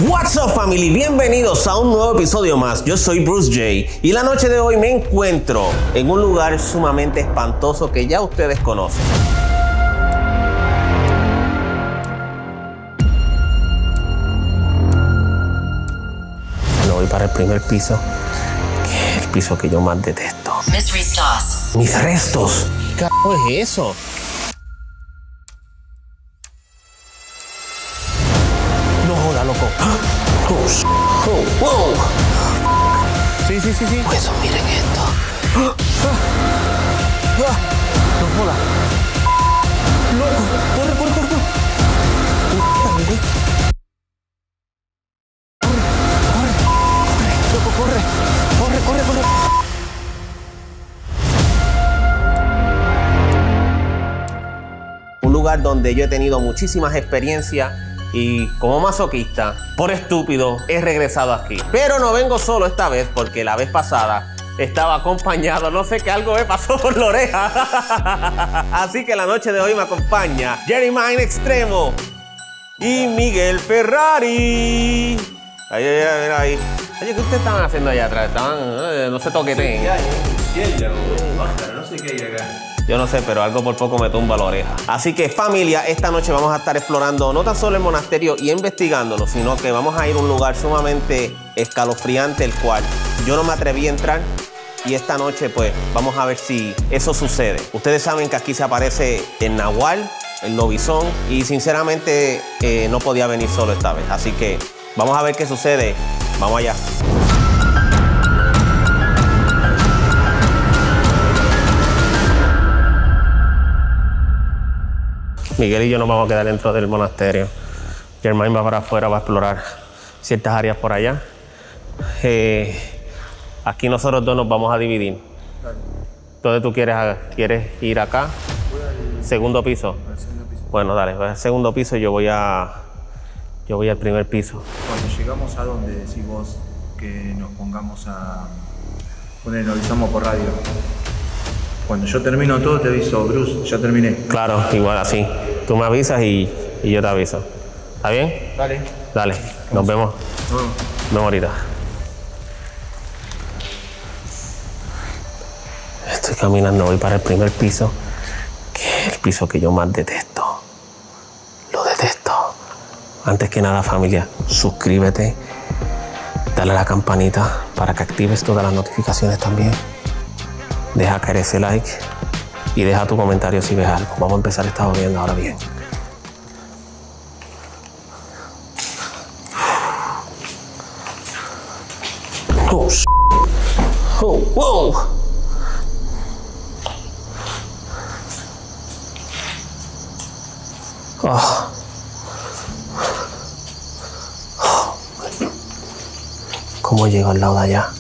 What's up, family? Bienvenidos a un nuevo episodio más. Yo soy Bruce J y la noche de hoy me encuentro en un lugar sumamente espantoso que ya ustedes conocen. Me voy para el primer piso, que es el piso que yo más detesto. Mis restos. ¿Qué carajo es eso? No joda, loco. Wow. Sí. Pues miren esto. No joda. Loco, corre. Corre. Un lugar donde yo he tenido muchísimas experiencias y como masoquista, por estúpido, he regresado aquí. Pero no vengo solo esta vez porque la vez pasada estaba acompañado, no sé qué, algo me pasó por la oreja. Así que la noche de hoy me acompaña Jerry Mine Extremo y Miguel Ferrari. Mira ahí. Oye, ¿qué ustedes estaban haciendo allá atrás? No se toqueteen. No sé qué hay acá. Yo no sé, pero algo por poco me tumba la oreja. Así que, familia, esta noche vamos a estar explorando no tan solo el monasterio y investigándolo, sino que vamos a ir a un lugar sumamente escalofriante, el cual yo no me atreví a entrar. Y esta noche, pues, vamos a ver si eso sucede. Ustedes saben que aquí se aparece el Nahual, el lobizón, y sinceramente no podía venir solo esta vez. Así que vamos a ver qué sucede. Vamos allá. Miguel y yo nos vamos a quedar dentro del monasterio. Germain va para afuera, va a explorar ciertas áreas por allá. Aquí nosotros dos nos vamos a dividir. ¿Dónde tú quieres ir acá? ¿Segundo piso? Bueno, dale, al segundo piso, yo voy al primer piso. Cuando llegamos a donde decís vos que nos pongamos a poner, nos avisamos por radio. Cuando yo termino todo te aviso, Bruce, ya terminé. Claro, igual así. Tú me avisas y yo te aviso. ¿Está bien? Dale, nos vemos. Nos vemos ahorita. Estoy caminando, voy para el primer piso, que es el piso que yo más detesto. Lo detesto. Antes que nada, familia, suscríbete, dale a la campanita para que actives todas las notificaciones también. Deja caer ese like y deja tu comentario si ves algo. Vamos a empezar esta viendo ahora bien. Wow. ¿Cómo llego al lado de allá?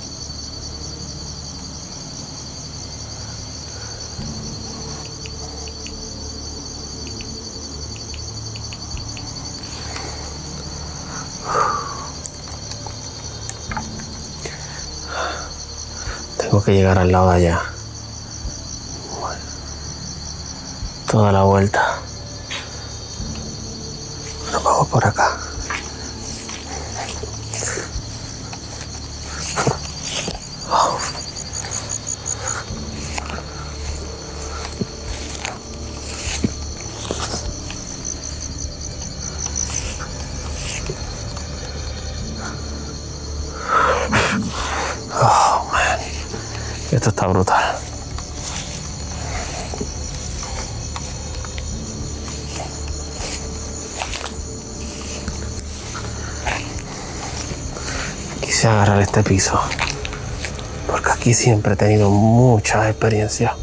Tengo que llegar al lado de allá. Toda la vuelta. Nos vamos por acá. Esto está brutal. Quise agarrar este piso porque aquí siempre he tenido muchas experiencias.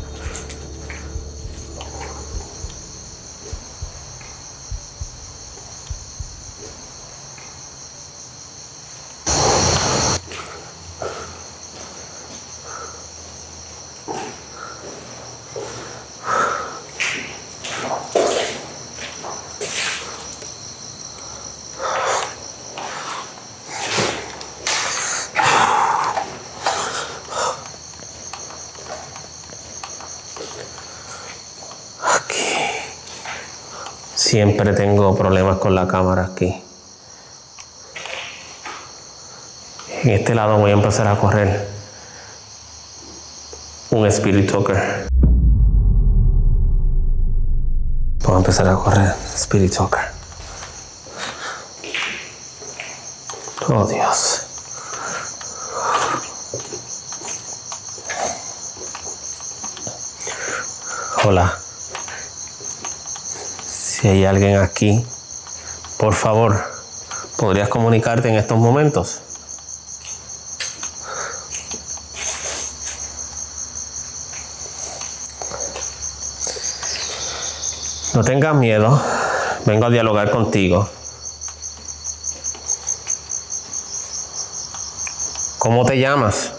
Siempre tengo problemas con la cámara aquí. En este lado voy a empezar a correr un Spirit Talker. Voy a empezar a correr Spirit Talker. Oh, Dios. Hola. Si hay alguien aquí, por favor, ¿podrías comunicarte en estos momentos? No tengas miedo. Vengo a dialogar contigo. ¿Cómo te llamas?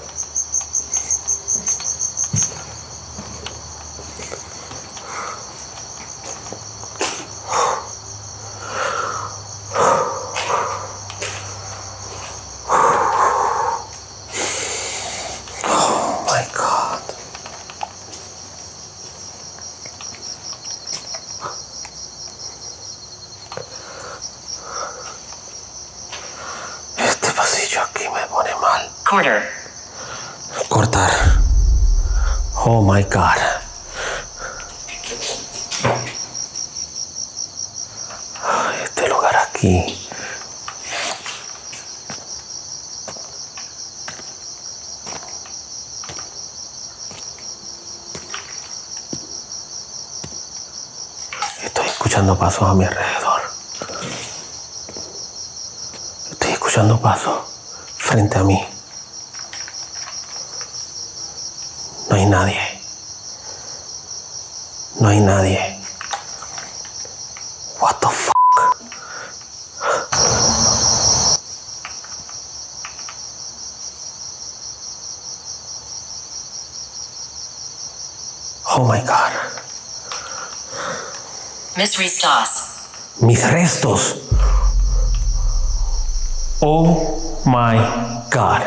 Oh my God. Este pasillo aquí me pone mal. Cortar. Oh my God. Este lugar aquí. Estoy escuchando pasos a mi alrededor. Estoy escuchando pasos frente a mí. No hay nadie. No hay nadie. What the fuck? Oh my God. Mis restos. Oh my God.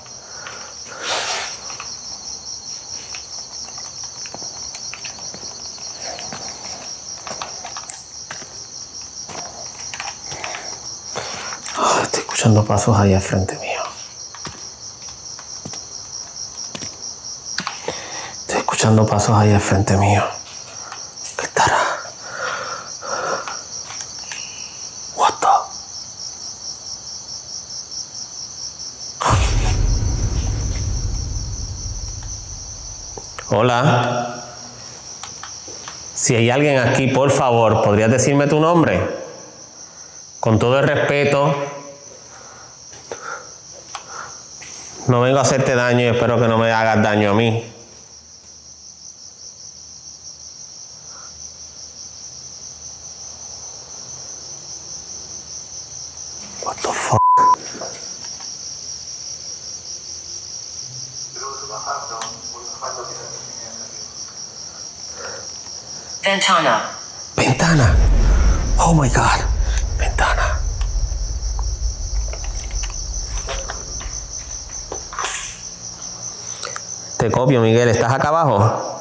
Estoy escuchando pasos ahí al frente mío. Estoy escuchando pasos ahí al frente mío. ¿Qué estará? What the? Hola. Si hay alguien aquí, por favor, ¿podrías decirme tu nombre? Con todo el respeto, no vengo a hacerte daño y espero que no me hagas daño a mí. What the fuck? Ventana. Oh my God. Ventana. Te copio, Miguel. ¿Estás acá abajo?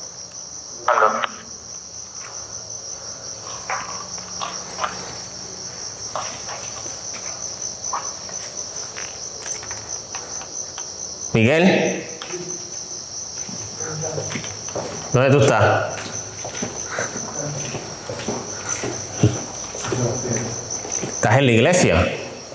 Miguel. ¿Dónde tú estás? ¿Estás en la iglesia?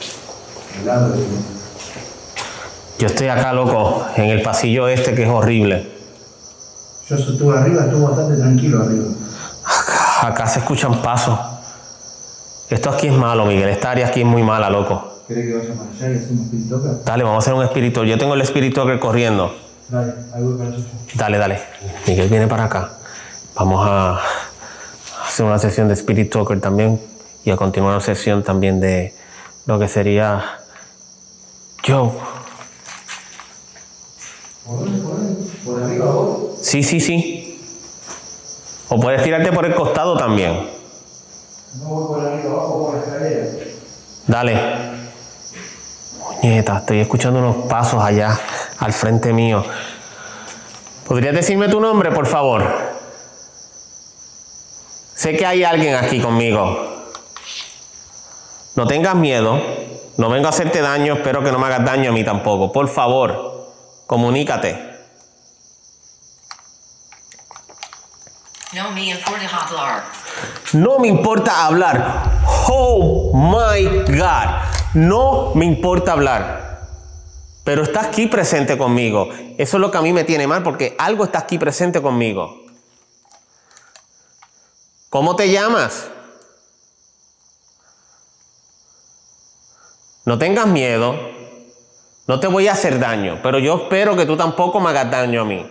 Yo estoy acá, loco, en el pasillo este que es horrible. Yo estuve arriba, estuve bastante tranquilo arriba. Acá se escuchan pasos. Esto aquí es malo, Miguel. Esta área aquí es muy mala, loco. ¿Querés que vaya para allá y hacemos Spirit Talker? Dale, vamos a hacer un Spirit Talker. Yo tengo el Spirit Talker corriendo. Dale, ahí voy para allá. Dale. Miguel viene para acá. Vamos a hacer una sesión de Spirit Talker también. Y a continuar una sesión también de lo que sería Joe. ¿Por dónde? ¿Por arriba vos? Sí. O puedes tirarte por el costado también. No voy por arriba, abajo por la escalera. Dale. Muñeta, estoy escuchando unos pasos allá al frente mío. ¿Podrías decirme tu nombre, por favor? Sé que hay alguien aquí conmigo. No tengas miedo. No vengo a hacerte daño. Espero que no me hagas daño a mí tampoco. Por favor, comunícate. No me importa hablar. No me importa hablar. Oh my God. No me importa hablar. Pero está aquí presente conmigo. Eso es lo que a mí me tiene mal, porque algo está aquí presente conmigo. ¿Cómo te llamas? No tengas miedo. No te voy a hacer daño, pero yo espero que tú tampoco me hagas daño a mí.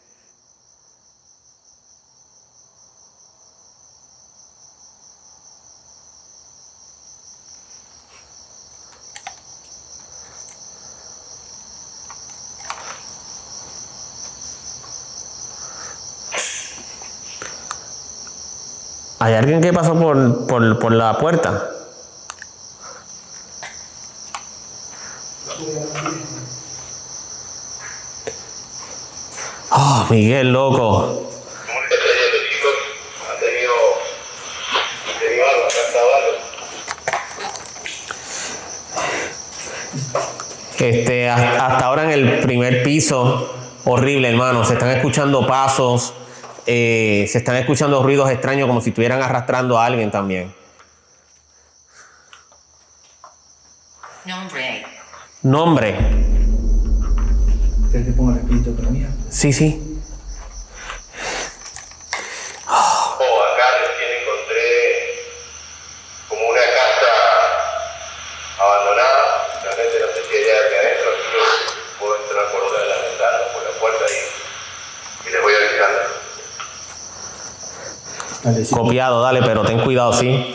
¿Hay alguien que pasó por la puerta? Oh, Miguel, loco. Hasta ahora en el primer piso, horrible, hermano. Se están escuchando pasos. Se están escuchando ruidos extraños como si estuvieran arrastrando a alguien también. Nombre. ¿Quieres que ponga la espiritualidad? Sí, sí. Acá recién encontré como una casa abandonada. Realmente no sé si hay alguien adentro, así que puedo entrar por una de las ventanas, por la puerta y les voy avisando. Dale, sí. Copiado, dale, pero ten cuidado, sí.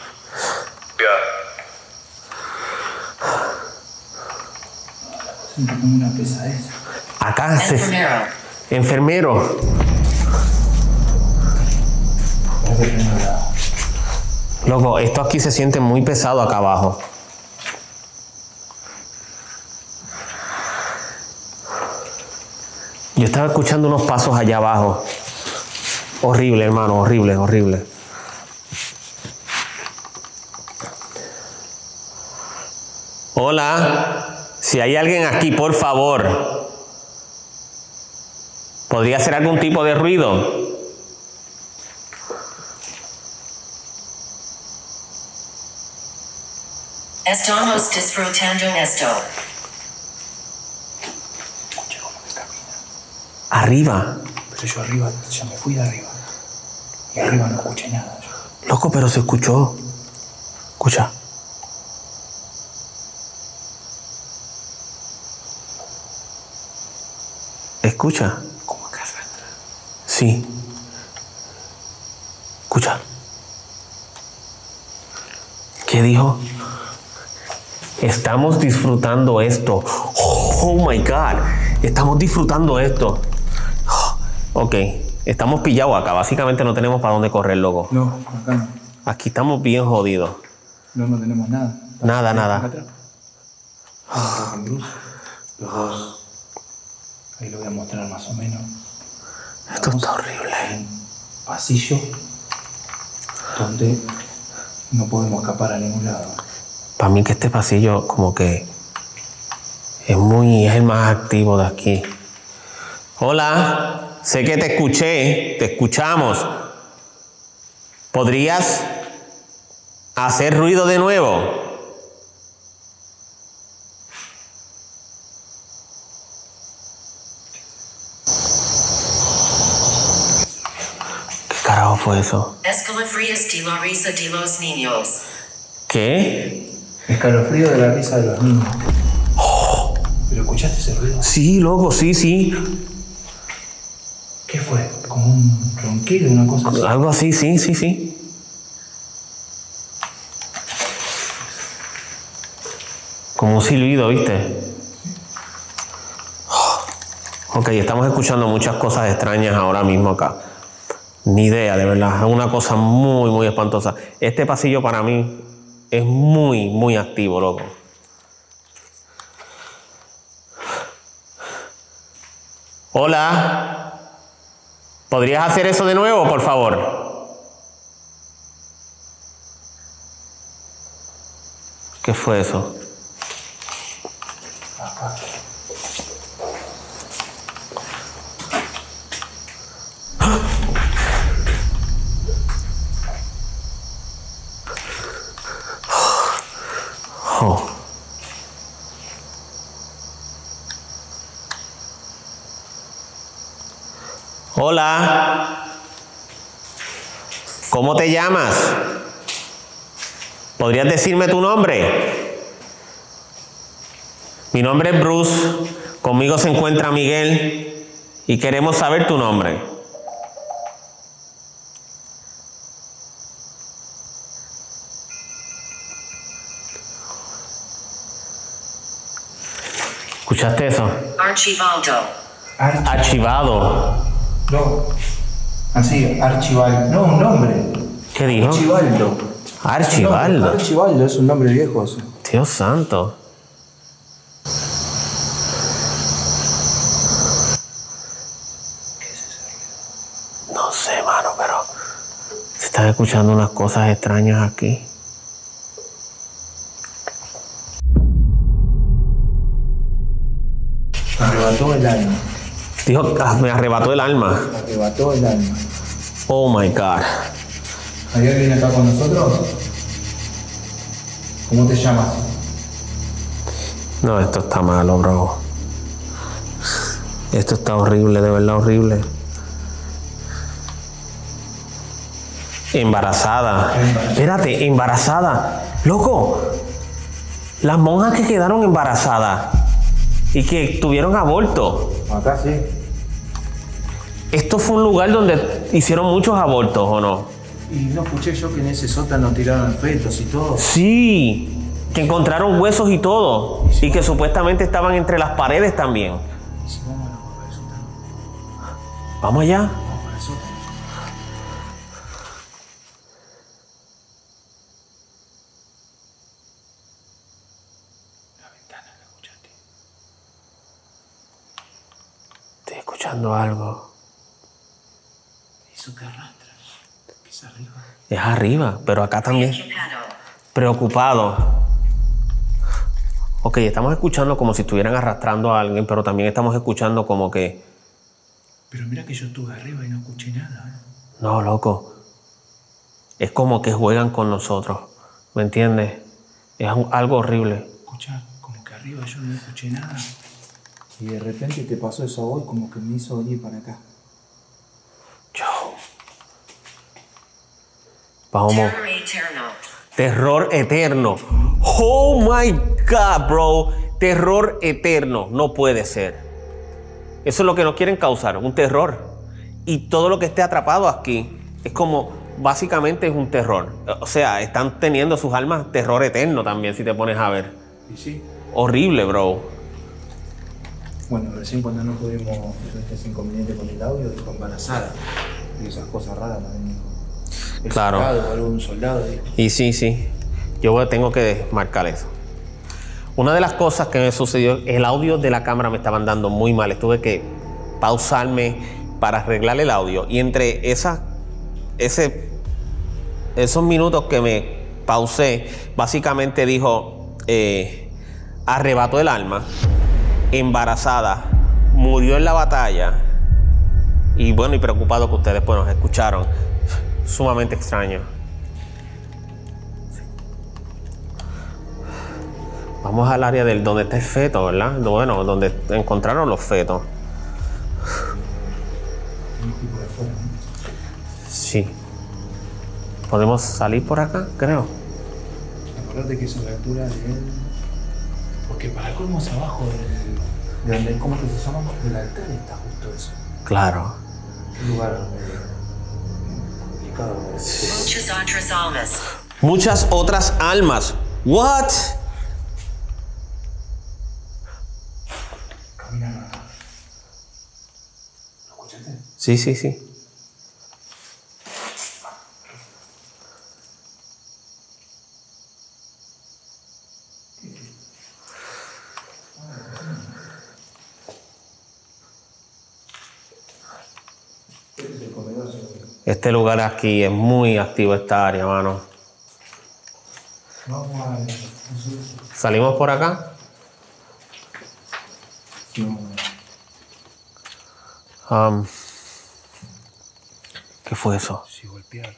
Siento como una pesadez. Acá se... Enfermero. Enfermero. A ver, no la- Loco, esto aquí se siente muy pesado acá abajo. Yo estaba escuchando unos pasos allá abajo. Horrible, hermano, horrible, horrible. Hola, si hay alguien aquí, por favor. ¿Podría hacer algún tipo de ruido? Estamos disfrutando esto. Escuché como que camina. Arriba. Pero yo arriba, ya me fui de arriba. Y arriba no escuché nada. Yo. Loco, pero se escuchó. Escucha. Escucha. Como acá arrastra. Sí. Escucha. ¿Qué dijo? Estamos disfrutando esto. Oh my God. Estamos disfrutando esto. Ok. Estamos pillados acá. Básicamente no tenemos para dónde correr, loco. No, acá no. Aquí estamos bien jodidos. No, no tenemos nada. Nada, Acá nada. atrás. Ah, con Bruce. Los dos. Ahí lo voy a mostrar más o menos. Esto está horrible. Hay un pasillo donde no podemos escapar a ningún lado. Para mí que este pasillo como que es el más activo de aquí. Hola, sé que te escuché, te escuchamos. ¿Podrías hacer ruido de nuevo? ¿Qué carajo fue eso? Escalofríos de la risa de los niños. ¿Qué? Escalofrío de la risa de los niños. ¿Pero escuchaste ese ruido? Sí, loco, sí, sí. ¿Qué fue? ¿Como un ronquido, una cosa así? Algo así, sí, sí, sí. Como un silbido, ¿viste? Ok, estamos escuchando muchas cosas extrañas ahora mismo acá. Ni idea, de verdad. Es una cosa muy, muy espantosa. Este pasillo para mí es muy, muy activo, loco. Hola. ¿Podrías hacer eso de nuevo, por favor? ¿Qué fue eso? Acá. Oh. Hola. ¿Cómo te llamas? ¿Podrías decirme tu nombre? Mi nombre es Bruce. Conmigo se encuentra Miguel y queremos saber tu nombre. ¿Escuchaste eso? Archivaldo. Archivado. No. Así, Archibaldo. No, un nombre. ¿Qué dijo? Archibaldo. Archibaldo. Archibaldo es un nombre viejo eso. Dios santo. No sé, mano, pero se están escuchando unas cosas extrañas aquí. Me arrebató el alma. Dijo, me arrebató el alma. Me arrebató el alma. Oh my God. ¿Hay alguien acá con nosotros? ¿Cómo te llamas? No, esto está malo, bro. Esto está horrible, de verdad horrible. Embarazada. Espérate, embarazada. Loco, las monjas que quedaron embarazadas y que tuvieron aborto. Acá sí. Esto fue un lugar donde hicieron muchos abortos, ¿o no? Y no escuché yo que en ese sótano tiraron fetos y todo. Sí, que encontraron huesos y todo. Y que supuestamente estaban entre las paredes también. Y si vámonos para el sótano. Vamos allá. Vamos para el sótano. La ventana, ¿la escuchaste? Estoy escuchando algo. Eso que arrastra. Que es arriba. Es arriba, pero acá también. Preocupado. Preocupado. Ok, estamos escuchando como si estuvieran arrastrando a alguien, pero también estamos escuchando como que... Pero mira que yo estuve arriba y no escuché nada. No, loco. Es como que juegan con nosotros. ¿Me entiendes? Es algo horrible. Escuchá, como que arriba yo no escuché nada. Y de repente te pasó eso a vos como que me hizo venir para acá. Yo. Vamos. Terror eterno. Terror eterno. Oh my God, bro. Terror eterno. No puede ser. Eso es lo que nos quieren causar, un terror. Y todo lo que esté atrapado aquí es como, básicamente es un terror. O sea, están teniendo sus almas terror eterno también, si te pones a ver. ¿Y sí? Horrible, bro. Bueno, recién cuando no pudimos resolver ese inconveniente con el audio, dijo embarazada. Y esas cosas raras también dijo. El Claro. soldado o algún soldado dijo. Y sí. Yo tengo que marcar eso. Una de las cosas que me sucedió, el audio de la cámara me estaba andando muy mal. Tuve que pausarme para arreglar el audio. Y entre esos minutos que me pausé, básicamente dijo, arrebató el alma, embarazada, murió en la batalla. Y bueno, y preocupado que ustedes pues nos escucharon. Sumamente extraño. Vamos al área del donde está el feto, ¿verdad? Bueno, donde encontraron los fetos. Sí. ¿Podemos salir por acá? Creo. Acordate que es a la altura de él. Porque para colmo es abajo de donde, ¿cómo que se llama? Del altar está justo eso. Claro. Un lugar complicado. Muchas otras almas. Muchas otras almas. What? Camina. ¿Lo escuchaste? Sí. Este es el comedor, seguro. Este lugar aquí es muy activo, esta área, mano. Vamos a subir Salimos por acá. ¿Qué fue eso? Sí, golpear.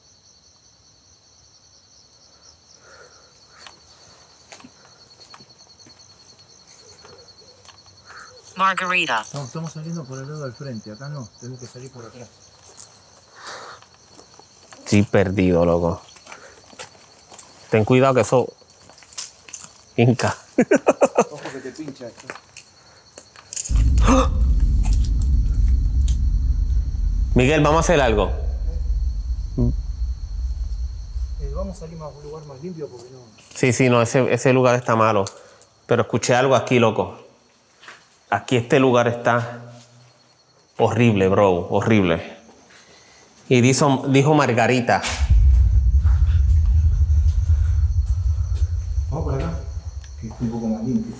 Margarita. Estamos saliendo por el lado del frente, acá no, tenemos que salir por atrás. Sí, perdido, loco. Ten cuidado que eso... Inca. Ojo que te pincha esto. Miguel, vamos a hacer algo. Vamos a salir a un lugar más limpio porque no... Sí, no, ese lugar está malo. Pero escuché algo aquí, loco. Aquí este lugar está horrible, bro, horrible. Y dijo Margarita. Vamos por acá, que está un poco más limpio.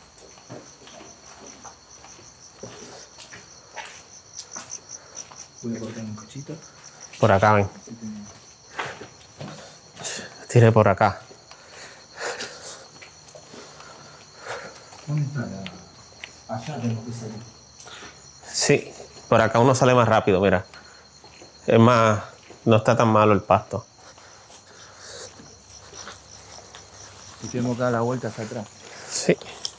Voy a cortar un cachito. Por acá, ven. Tire por acá. ¿Dónde está la...? Allá tenemos que salir. Sí, por acá uno sale más rápido, mira. Es más, no está tan malo el pasto. Y tenemos que dar la vuelta hacia atrás. Sí.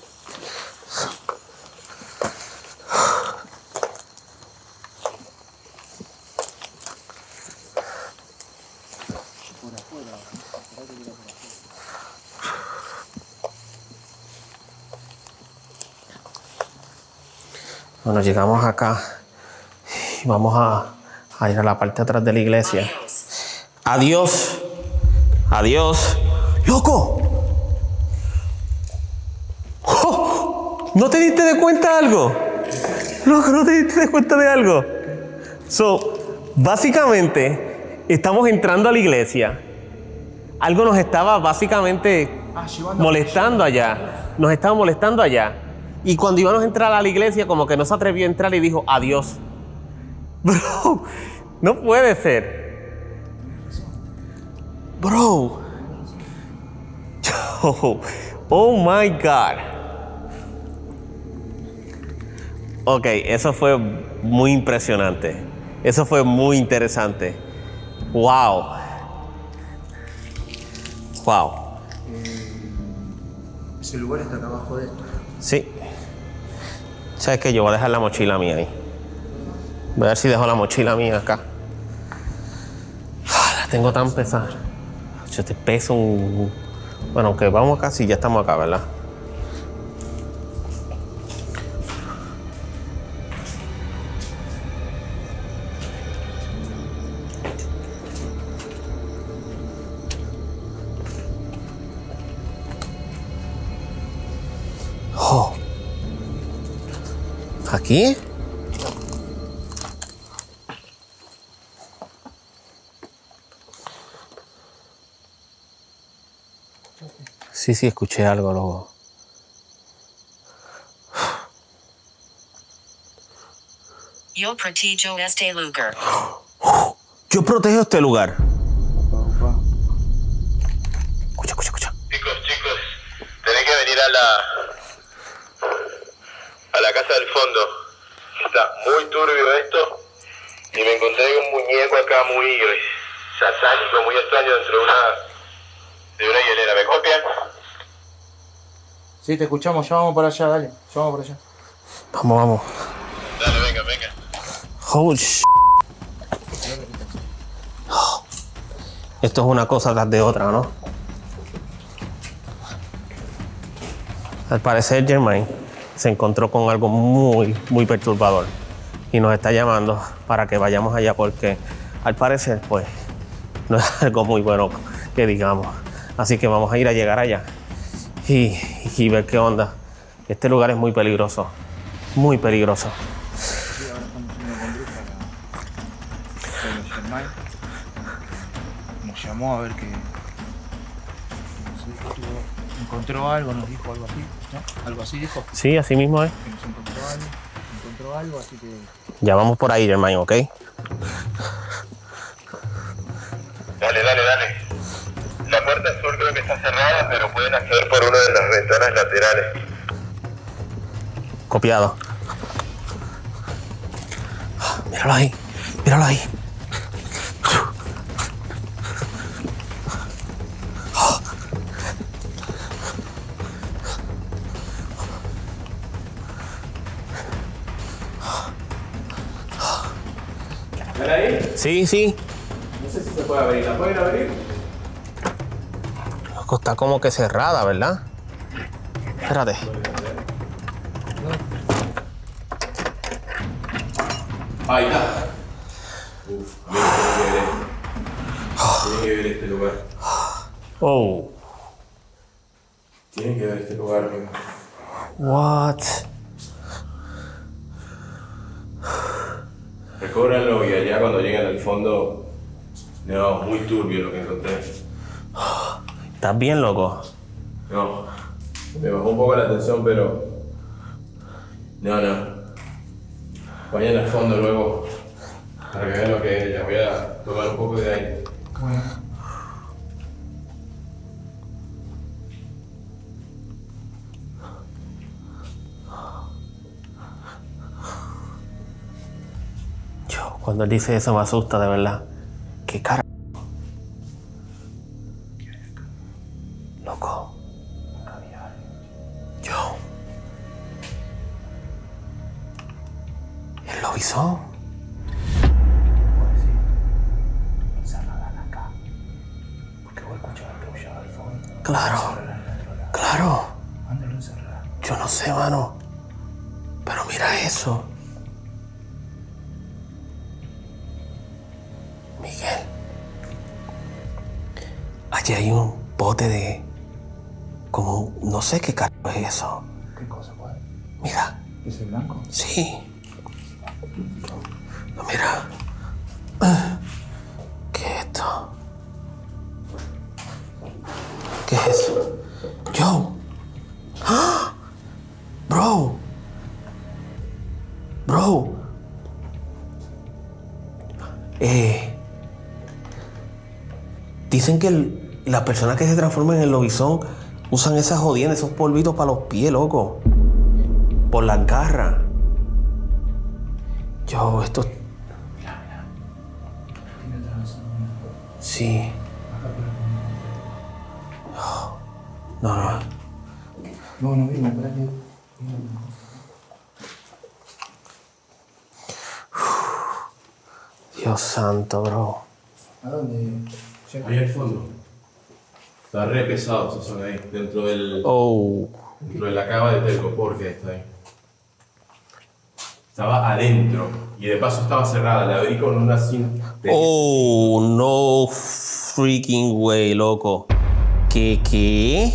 Por afuera. Bueno, llegamos acá y vamos a ir a la parte de atrás de la iglesia. Adiós. Adiós. ¡Loco! ¡Oh! ¿No te diste de cuenta de algo? Loco, ¿no te diste de cuenta de algo? Básicamente, estamos entrando a la iglesia. Algo nos estaba básicamente molestando allá. Nos estaba molestando allá. Y cuando íbamos a entrar a la iglesia, como que no se atrevió a entrar y dijo, adiós. Bro, no puede ser. Bro. Oh my God. Ok, eso fue muy impresionante. Eso fue muy interesante. Wow. Wow. Ese lugar está acá abajo de esto. Sí. ¿Sabes qué? Yo voy a dejar la mochila mía ahí. Voy a ver si dejo la mochila mía acá. La tengo tan pesada. Yo te peso un... Bueno, aunque vamos acá, sí, ya estamos acá, ¿verdad? Oh. ¿Aquí? Sí, escuché algo, loco. Yo protejo este lugar. Yo protejo este lugar. Opa. Escucha. Chicos, tenés que venir a la casa del fondo. Está muy turbio esto. Y me encontré un muñeco acá muy satánico, muy extraño dentro de una hielera. ¿Me copian? Sí, te escuchamos, ya vamos para allá, dale. Ya vamos para allá. Vamos. Dale, venga. Oh, Esto es una cosa tras de otra, ¿no? Al parecer, Germain se encontró con algo muy perturbador y nos está llamando para que vayamos allá porque, al parecer, pues, no es algo muy bueno que digamos. Así que vamos a ir a llegar allá y ver qué onda. Este lugar es muy peligroso, muy peligroso. Sí, ahora estamos yendo con Bruce para los Germain. Nos llamó a ver que... Nos dijo que encontró algo, nos dijo algo así, ¿no? Algo así dijo. Sí, así mismo es. Que nos encontró algo, así que... Ya vamos por ahí, Germain, ¿ok? Dale. La La puerta sur creo que está cerrada, pero pueden acceder por una de las ventanas laterales. Copiado. Míralo ahí. Míralo ahí. ¿Ven ahí? Sí, sí. No sé si se puede abrir. ¿La pueden abrir? Loco, está como que cerrada, ¿verdad? Espérate. Ahí está. Uf, tienen que ver este lugar. Oh. Tienen que ver este lugar, amigo. What? Recóbranlo y allá cuando lleguen al fondo. No, muy turbio lo que encontré. ¿Estás bien, loco? No, me bajó un poco la tensión, pero. No. Vayan al fondo luego para que vean lo que es. Ya voy a tomar un poco de aire. Yo, cuando él dice eso me asusta, de verdad. ¿Qué cara? Loco. Yo. El lobizón. Claro. Claro. Yo no sé, mano. Pero mira eso. Miguel. Allí hay un bote de... como... no sé qué carajo es eso. ¿Qué cosa, padre? Mira. ¿Es el blanco? Sí. No, mira. ¿Qué es esto? ¿Qué es eso? Yo. ¡Ah! Bro. Bro. Dicen que las personas que se transforman en el lobizón usan esas jodiendas, esos polvitos para los pies, loco. Por las garras. Yo, esto... Mira. Tiene otra razón. Sí. No. No, dime, espera que... Dios santo, bro. ¿A dónde? Ahí al fondo. Está re pesado esa zona ahí. Dentro de la cava de telgopor que está ahí. Estaba adentro. Y de paso estaba cerrada. La abrí con una cinta. Oh, no freaking way, loco. ¿Qué? ¿Qué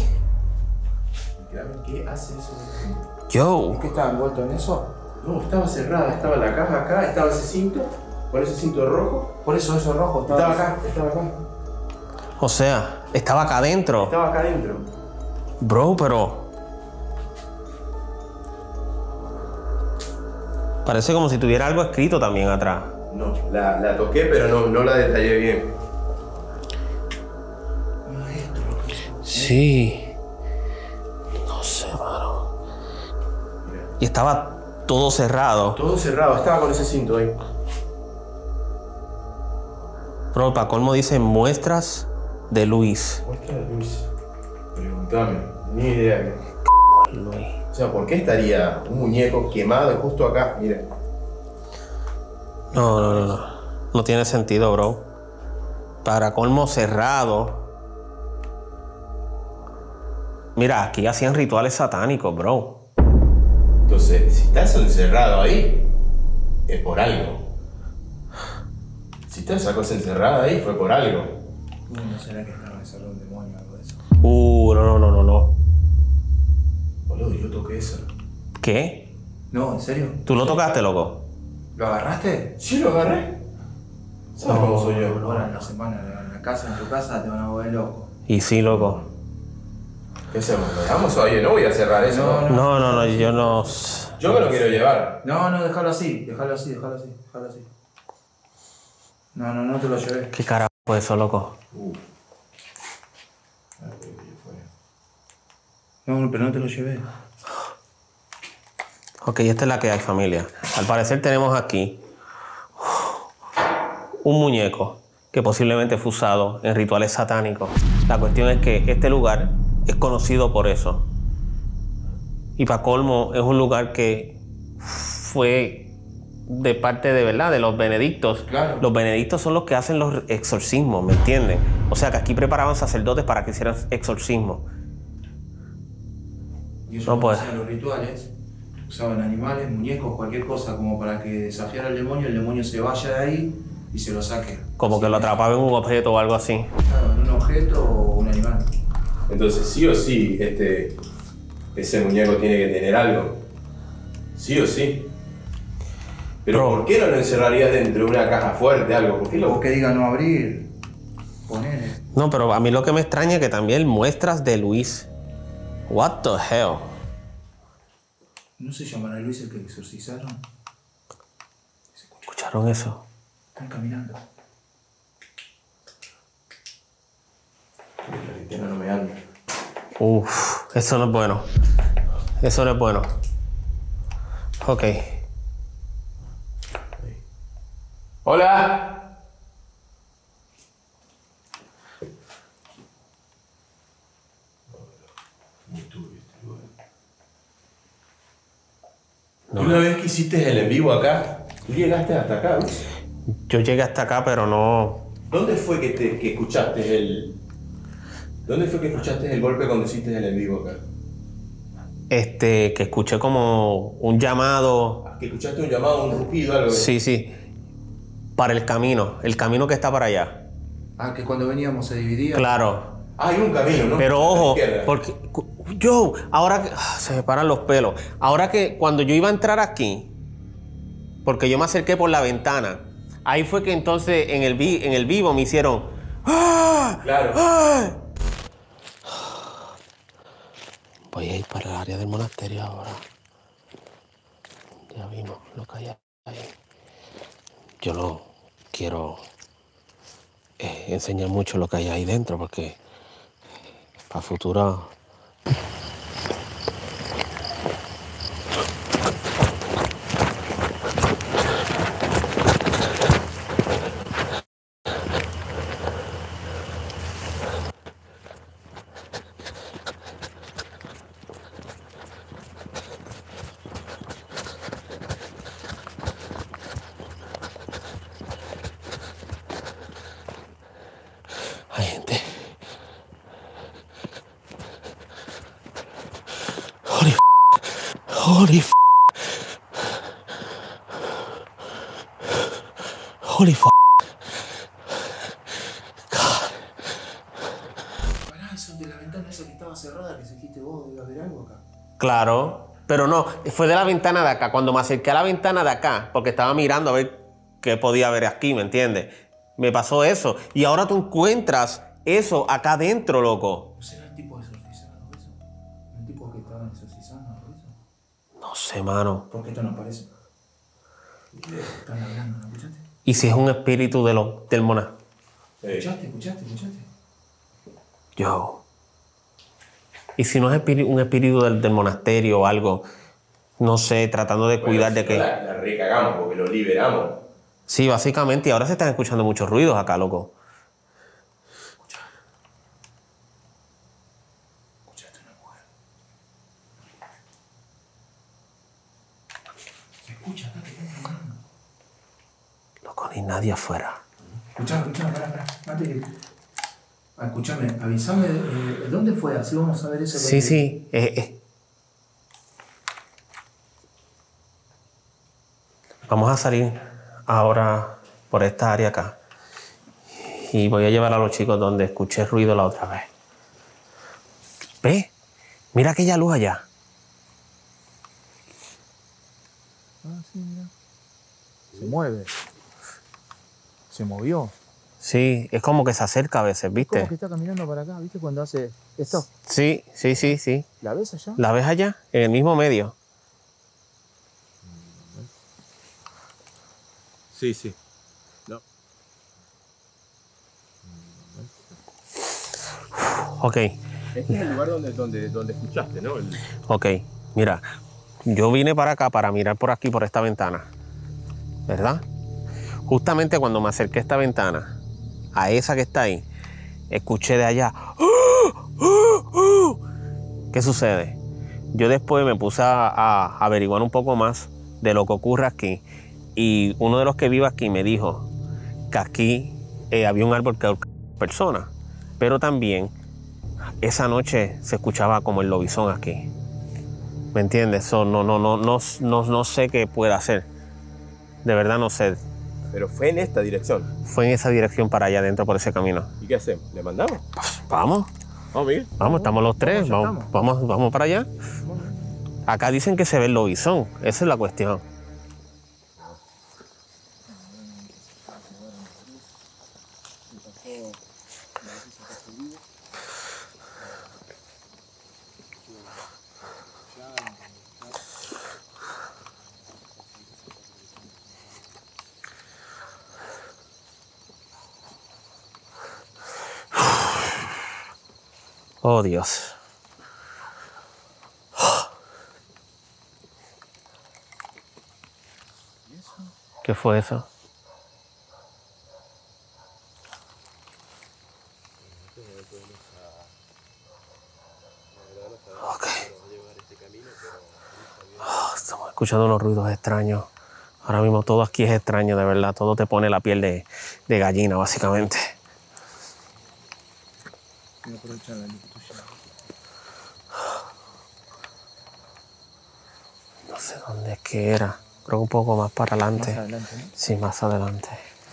hace eso? Yo. ¿Qué estaba envuelto en eso? No, estaba cerrada. Estaba la caja acá. Estaba ese cinto. Con ese cinto rojo. Por eso rojo Estaba acá. O sea, estaba acá adentro. Estaba acá adentro. Bro, pero... parece como si tuviera algo escrito también atrás. No, la toqué, pero no la detallé bien. Sí. No sé, mano. Y estaba todo cerrado. Todo cerrado. Estaba con ese cinto ahí. Bro, para colmo dice muestras de Luis. Muestra de Luis. Preguntame. Ni idea. Luis. O sea, ¿por qué estaría un muñeco quemado justo acá? Mira. No. No tiene sentido, bro. Para colmo cerrado. Mira, aquí hacían rituales satánicos, bro. Entonces, si estás encerrado ahí, es por algo. Si está esa cosa encerrada ahí, fue por algo. ¿No será que estaba encerrado un demonio o algo de eso? No. Boludo, yo toqué eso. ¿Qué? No, ¿en serio? ¿Tú lo tocaste, loco? ¿Lo agarraste? Sí, lo agarré. ¿Sabes cómo soy yo? Ahora en la semana, en la casa, en tu casa, te van a volver loco. Y sí, loco. ¿Qué hacemos? ¿Lo dejamos o no voy a cerrar eso? No, yo no... Yo me lo quiero llevar. No, déjalo así. No te lo llevé. ¿Qué carajo fue eso, loco? No, pero no te lo llevé. Ok, esta es la que hay, familia. Al parecer tenemos aquí un muñeco que posiblemente fue usado en rituales satánicos. La cuestión es que este lugar es conocido por eso. Y para colmo, es un lugar que fue de parte de, ¿verdad?, de los benedictos. Claro. Los benedictos son los que hacen los exorcismos, ¿me entienden? O sea que aquí preparaban sacerdotes para que hicieran exorcismos. Y ellos No, pues. hacían los rituales, usaban animales, muñecos, cualquier cosa, como para que desafiara al demonio, el demonio se vaya de ahí y se lo saque. Como que lo atrapaba en un objeto o algo así. Claro, en un objeto o un animal. Entonces, sí o sí, ese muñeco tiene que tener algo. Sí o sí. Pero Bro. ¿por qué no lo encerrarías dentro de una caja fuerte, algo? ¿Por qué O lo...? que diga no abrir, poner. No, pero a mí lo que me extraña es que también muestras de Luis. What the hell? ¿No se llamará Luis el que exorcizaron? ¿Escucharon eso? Están caminando. La linterna no me anda. Uf, eso no es bueno. Eso no es bueno. Ok. ¡Hola! No. Una vez que hiciste el en vivo acá, tú llegaste hasta acá, ¿no? Yo llegué hasta acá, pero no. ¿Dónde fue que escuchaste el... ¿Dónde fue que escuchaste el golpe cuando hiciste el en vivo acá? Que escuché como un llamado. Que escuchaste un llamado, un rugido, algo. Sí, sí. Para el camino que está para allá. Ah, que cuando veníamos se dividía. Claro. Ah, hay un camino, ¿no? Pero A la ojo, izquierda. porque yo, ahora que se me paran los pelos. Ahora que cuando yo iba a entrar aquí, porque yo me acerqué por la ventana, ahí fue que entonces en el vivo me hicieron. ¡Ah! Claro. ¡Ah! Voy a ir para el área del monasterio ahora. Ya vimos lo que hay ahí. Yo no quiero enseñar mucho lo que hay ahí dentro porque para futuro. Hay gente. Holy f. Holy f. Pará, eso de la ventana esa que estaba cerrada, que se dijiste vos, debes ver algo acá. Claro, pero no, fue de la ventana de acá. Cuando me acerqué a la ventana de acá, porque estaba mirando a ver qué podía ver aquí, ¿me entiendes? Me pasó eso. Y ahora tú encuentras eso acá adentro, loco. ¿No será el tipo exorcizado eso? ¿El tipo que estaban exorcizando eso? No sé, mano. ¿Por qué esto no aparece? Están hablando, ¿no escuchaste? ¿Y si es un espíritu del monasterio? ¿Escuchaste? Yo. ¿Y si no es un espíritu del monasterio o algo? No sé, tratando de cuidar de que... La recagamos porque lo liberamos. Sí, básicamente, y ahora se están escuchando muchos ruidos acá, loco. ¿Escuchaste una mujer? Se escucha acá que están hablando. Loco, ni nadie afuera. Escuchame, pará. Antes que... Ah, escuchame, avísame, ¿dónde fue? Así vamos a ver eso. Sí, sí. Vamos a salir ahora por esta área acá. Y voy a llevar a los chicos donde escuché ruido la otra vez. ¿Ve? Mira aquella luz allá. Ah, sí, mira. Se mueve. Se movió. Sí, es como que se acerca a veces, ¿viste? Como que está caminando para acá, ¿viste? Cuando hace esto. Sí. ¿La ves allá? ¿La ves allá? En el mismo medio. Sí. No. Ok, Este es el lugar donde escuchaste, ¿no? ok. Mira, yo vine para acá para mirar por aquí, por esta ventana. ¿Verdad? Justamente cuando me acerqué a esta ventana, a esa que está ahí, escuché de allá. ¿Qué sucede? Yo después me puse a averiguar un poco más de lo que ocurre aquí. Y uno de los que vive aquí me dijo que aquí había un árbol que ahorcaba personas. Pero también esa noche se escuchaba como el lobizón aquí. ¿Me entiendes? No sé qué pueda hacer. De verdad no sé. Pero fue en esta dirección. Fue en esa dirección para allá adentro por ese camino. ¿Y qué hacemos? ¿Le mandamos? Vamos, Vamos, Miguel. vamos, estamos los tres. ya Vamos para allá. Acá dicen que se ve el lobizón. Esa es la cuestión. Oh, Dios. ¿Qué fue eso? Ok. Estamos escuchando unos ruidos extraños. Ahora mismo todo aquí es extraño, de verdad. Todo te pone la piel de gallina, básicamente. Voy a aprovechar la luz tuya. No sé dónde es que era. Creo que un poco más para adelante. Más adelante, ¿no? Sí, más adelante.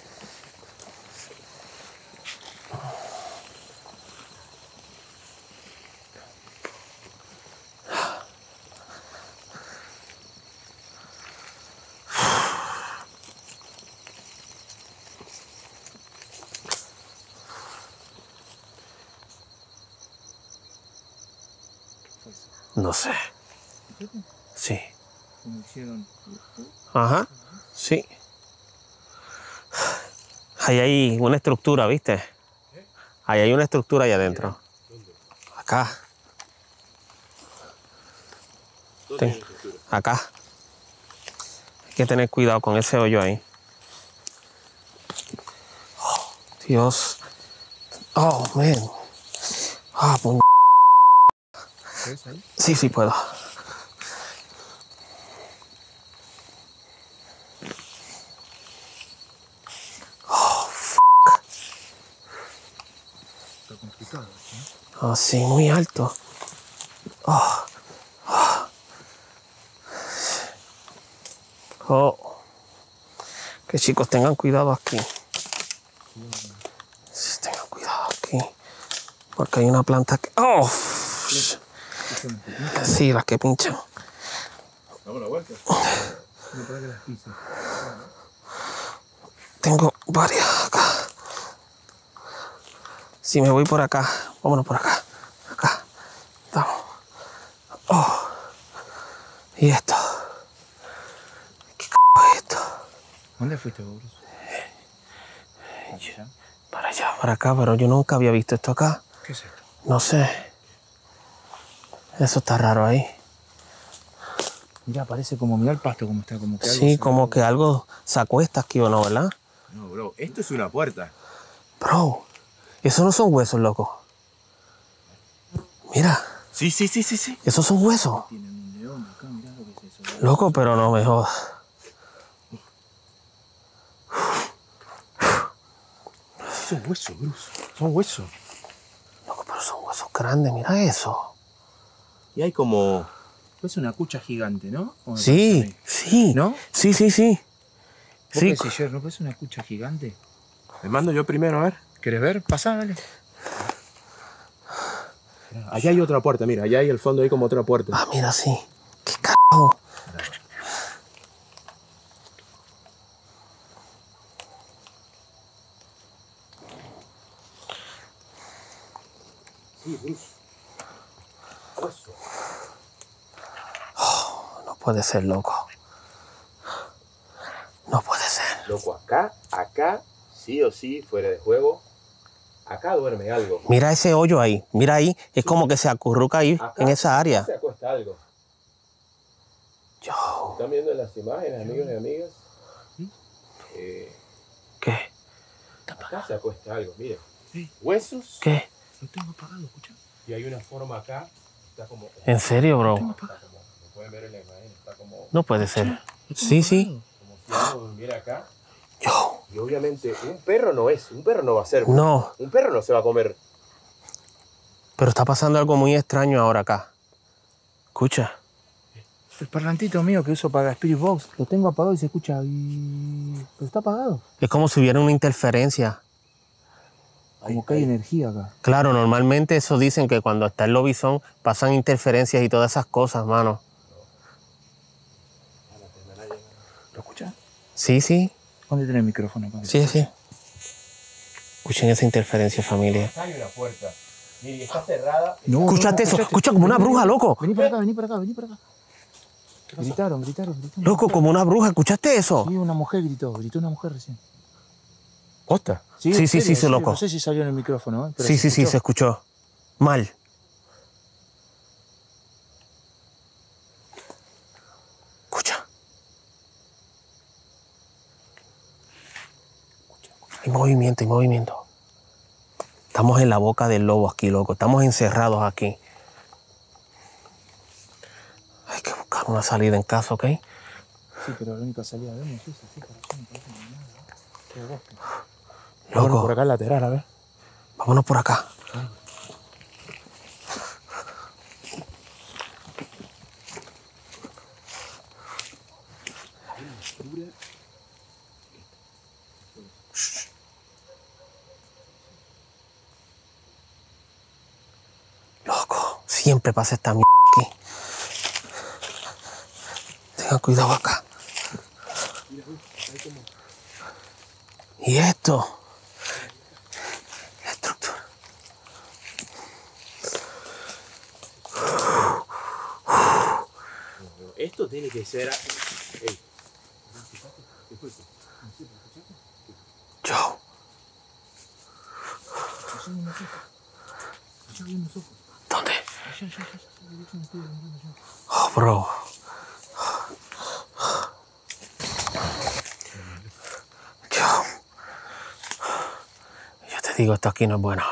No sé. Sí. Como hicieron. Ajá. Sí. Ahí hay una estructura, ¿viste? Ahí hay una estructura ahí adentro. Acá. Acá. Hay que tener cuidado con ese hoyo ahí. Oh, Dios. Oh, man. Ah, puñ... ¿Ves ahí? Sí, sí puedo. Está complicado, ¿sí? Oh, sí, muy alto. Oh. Oh. Que chicos tengan cuidado aquí. Sí, tengan cuidado aquí. Porque hay una planta que... ¡Oh! Sí, las que pinchan. Damos la vuelta. No para que las pise. Tengo varias acá. Si me voy por acá, vámonos por acá. Acá. Vamos. Oh. ¿Y esto? ¿Qué c*** es esto? ¿Dónde fuiste vos, Bruce? ¿Allá? Para allá, para acá, pero yo nunca había visto esto acá. ¿Qué es esto? No sé. Eso está raro ahí. Mira, parece como, mira el pasto como está, como que algo Sí, se- como que algo se acuesta aquí o no, ¿verdad? No, bro, esto es una puerta. Bro, esos no son huesos, loco. Mira, Sí, sí, sí, sí, sí. esos son huesos. Tienen un león acá, mirá lo que es eso. Loco, pero no me jodas. Son huesos, Bruce. Son huesos. Loco, pero son huesos grandes, mira eso. Y hay como... Es una cucha gigante, ¿no? ¿O me parece a Sí, mí? sí. ¿No? Sí, sí, sí. ¿Vos Sí, qué decís, Jer? ¿No es una cucha gigante? Me mando yo primero, a ver. ¿Querés ver? Pasá, dale. Allá hay otra puerta, mira, allá hay al fondo hay como otra puerta. ah, mira, sí. ¿Qué carajo? Sí, Bruce. No puede ser, loco. No puede ser. Loco, acá, sí o sí, fuera de juego, Acá duerme algo. Mira ese hoyo ahí. Mira ahí. Es como que se acurruca ahí Acá en esa área. se acuesta algo. Yo. ¿Están viendo las imágenes, amigos y amigas? ¿Qué? Acá se acuesta algo, miren. Sí. Huesos. ¿Qué? Lo tengo apagado, escucha. Y hay una forma acá. Está como... ¿En serio, bro? Lo pueden ver en la imagen. Está como... No puede ser. Sí, sí. Como si algo durmiera acá. Yo. Y obviamente un perro no es. Un perro no va a ser. No. Un perro no se va a comer. Pero está pasando algo muy extraño ahora acá. Escucha. El parlantito mío que uso para Spirit Box, lo tengo apagado y se escucha. Pero está apagado. Es como si hubiera una interferencia. Como que hay energía acá. Claro, normalmente eso dicen que cuando está el lobizón pasan interferencias y todas esas cosas, mano. ¿Lo escuchas? Sí, sí. ¿Dónde tenés el micrófono? Padre? Sí, sí. Escuchen esa interferencia, familia. Acá hay una puerta. Mire, está cerrada. No, Escuchaste eso. Escucha como una bruja, loco. Vení para acá, vení para acá, vení para acá. Gritaron. Loco, como una bruja. ¿Escuchaste eso? Sí, una mujer gritó una mujer recién. ¿Posta? Sí, en sí, serio, sí, en serio. loco. No sé si salió en el micrófono, ¿eh? Pero Sí, sí, sí, se escuchó. Mal. Escucha. Hay movimiento, hay movimiento. Estamos en la boca del lobo aquí, loco. Estamos encerrados aquí. Hay que buscar una salida en caso, ¿ok? Sí, pero la única salida vemos es esa, sí, para allá no parece nada. Todo bosque. Loco. Vámonos por acá al lateral, a ver. Vámonos por acá. Shh. Loco, siempre pasa esta mierda aquí. Tengan cuidado acá. ¿Y esto? La estructura. Esto tiene que ser... Ey. Yo. ¿Dónde? Oh, bro. Yo te digo, esto aquí no es bueno.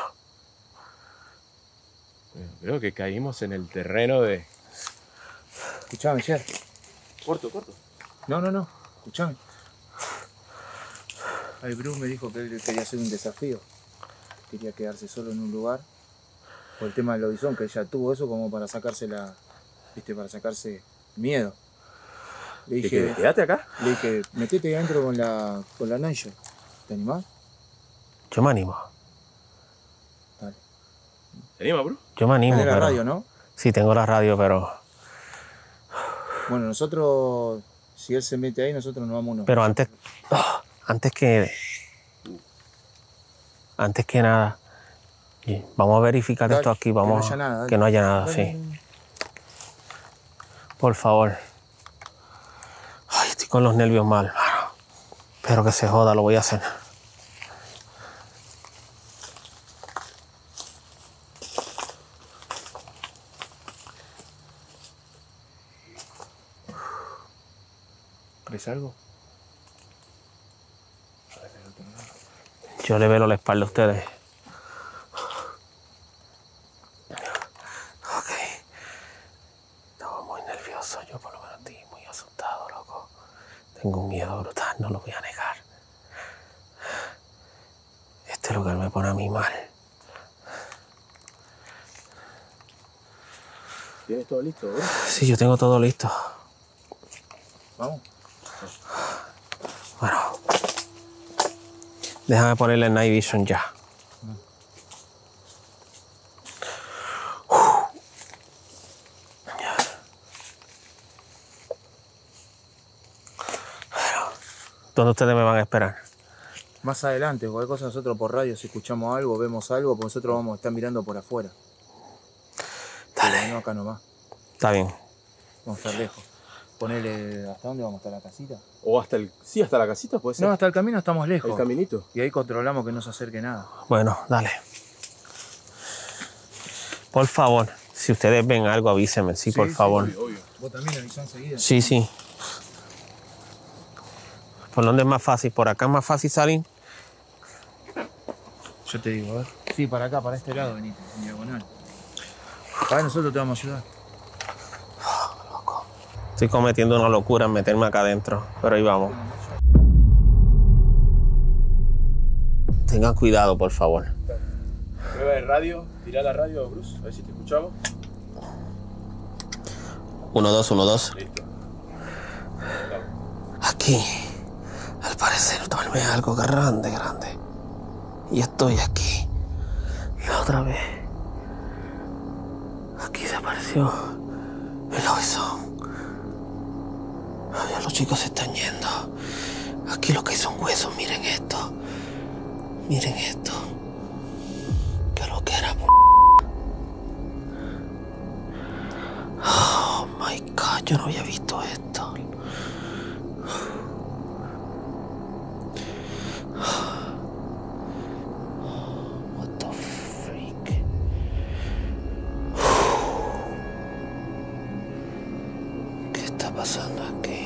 Creo que caímos en el terreno de... Escuchame, Jer. Corto. No. Escuchame. Ay, Bruce me dijo que él quería hacer un desafío. Quería quedarse solo en un lugar. Por el tema del lobizón, que ella tuvo eso como para sacarse para sacarse miedo. Le dije, quédate acá. Le dije, metete ahí adentro con la Nigel. ¿Te animás? Yo me animo. Dale. ¿Te anima, bro? Yo me animo, Tenés la pero... radio, ¿no? Sí, tengo la radio, pero... Bueno, nosotros, si él se mete ahí, nosotros nos vamos uno. Pero antes que nada, vamos a verificar Dale, esto aquí, que vamos no haya nada, dale. que no haya nada, Dale, sí. dale. Por favor. Ay, estoy con los nervios mal, mano. Espero que se joda, lo voy a hacer. ¿Ves algo? Yo le velo la espalda a ustedes. Ok. Estaba muy nervioso, yo por lo menos estoy muy asustado, loco. Tengo un miedo brutal, no lo voy a negar. Este lugar me pone a mí mal. ¿Tienes todo listo, bro? Sí, yo tengo todo listo. Vamos. Bueno. Déjame ponerle el Night Vision ya. Bueno, ¿dónde ustedes me van a esperar? Más adelante, cualquier cosa nosotros por radio, si escuchamos algo, vemos algo, pues nosotros vamos a estar mirando por afuera. Dale. No acá nomás, Está bien. vamos a estar lejos. Ponele, ¿hasta dónde vamos? ¿Hasta la casita? O hasta el... Sí, hasta la casita puede ser. No, hasta el camino estamos lejos. El caminito. Y ahí controlamos que no se acerque nada. Bueno, dale. Por favor, si ustedes ven algo, avísenme, sí, por favor. Obvio. Vos también avisás enseguida. Sí, sí. ¿Por dónde es más fácil? ¿Por acá es más fácil salir? Yo te digo, a ver. Sí, para acá, para este lado venite, en diagonal. Para nosotros te vamos a ayudar. Estoy cometiendo una locura en meterme acá adentro, pero ahí vamos. Tengan cuidado, por favor. Prueba de radio, tirá la radio, Bruce, a ver si te escuchamos. 1, 2, 1, 2. Listo. Aquí, al parecer, duerme algo grande. Y estoy aquí. La otra vez. Aquí se apareció el lobizón. Ya los chicos se están yendo. Aquí lo que hay son huesos. Miren esto. Miren esto. Que lo que era. Oh my God, yo no había visto esto. What the freak? ¿Qué está pasando aquí?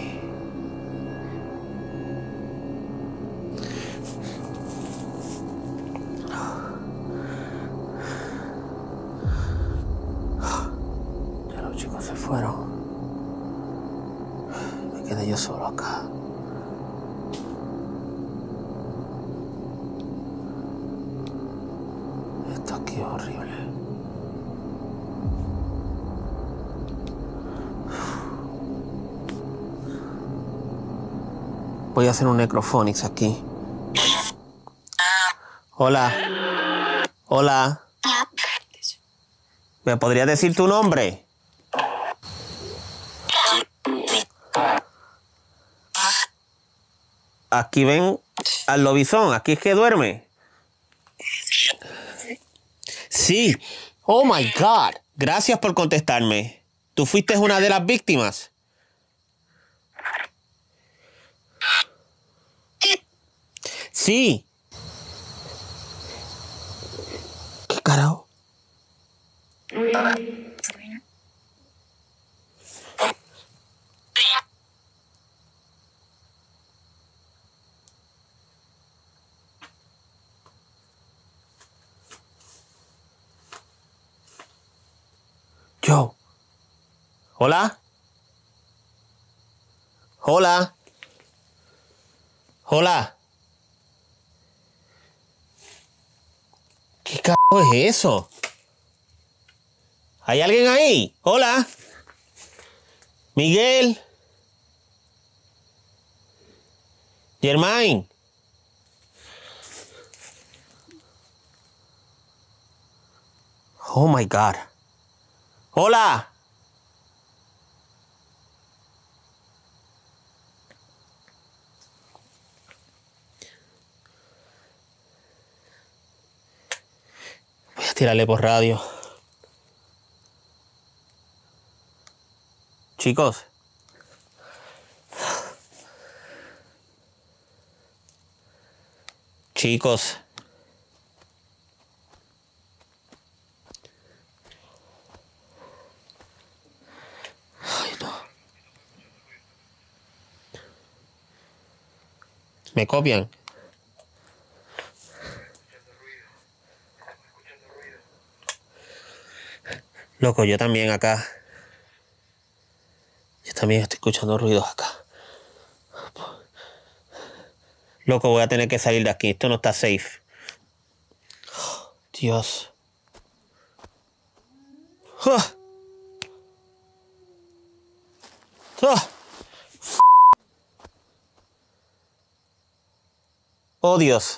Ya los chicos se fueron. Me quedé yo solo acá. Esto aquí es horrible. Voy a hacer un necrophonics aquí. Hola. Hola. ¿Me podrías decir tu nombre? Aquí ven al lobizón. Aquí es que duerme. Sí. Oh my God. Gracias por contestarme. ¿Tú fuiste una de las víctimas? Sí. ¿Qué carajo? Yo. Hola. Hola. Hola. ¿Qué carajo es eso? ¿Hay alguien ahí? Hola. Miguel. Germain. Oh my God. Hola. Voy a tirarle por radio. Chicos. Chicos. Ay, no. ¿Me copian? Loco, yo también acá. Yo también estoy escuchando ruidos acá. Loco, voy a tener que salir de aquí. Esto no está safe. Dios. ¡Ah! ¡Ah! Oh, Dios.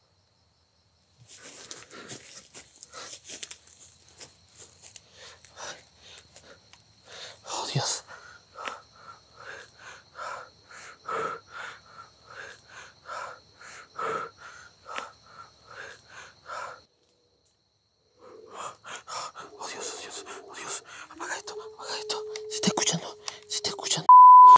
Oh, Dios. Oh, Dios, oh, Dios, oh, Dios. Apaga esto, apaga esto. Se está escuchando, se está escuchando.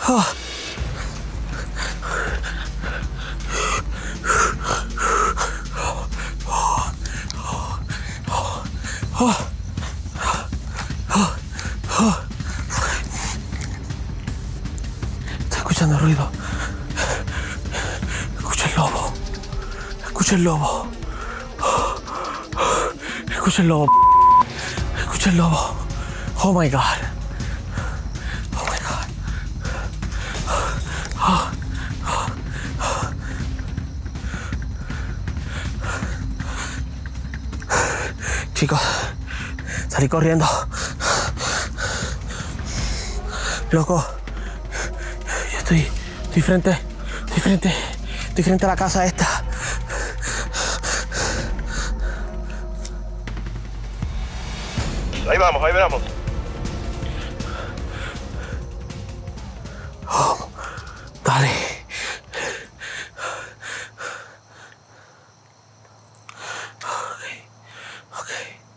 Estoy escuchando ruido. Escucha el lobo. Escucha el lobo. Escucha el lobo. Escucha el lobo. Oh my God. Oh my God. Chicos, salí corriendo. Loco, yo estoy frente a la casa esta. Ahí vamos, ahí vamos. Dale. Ok.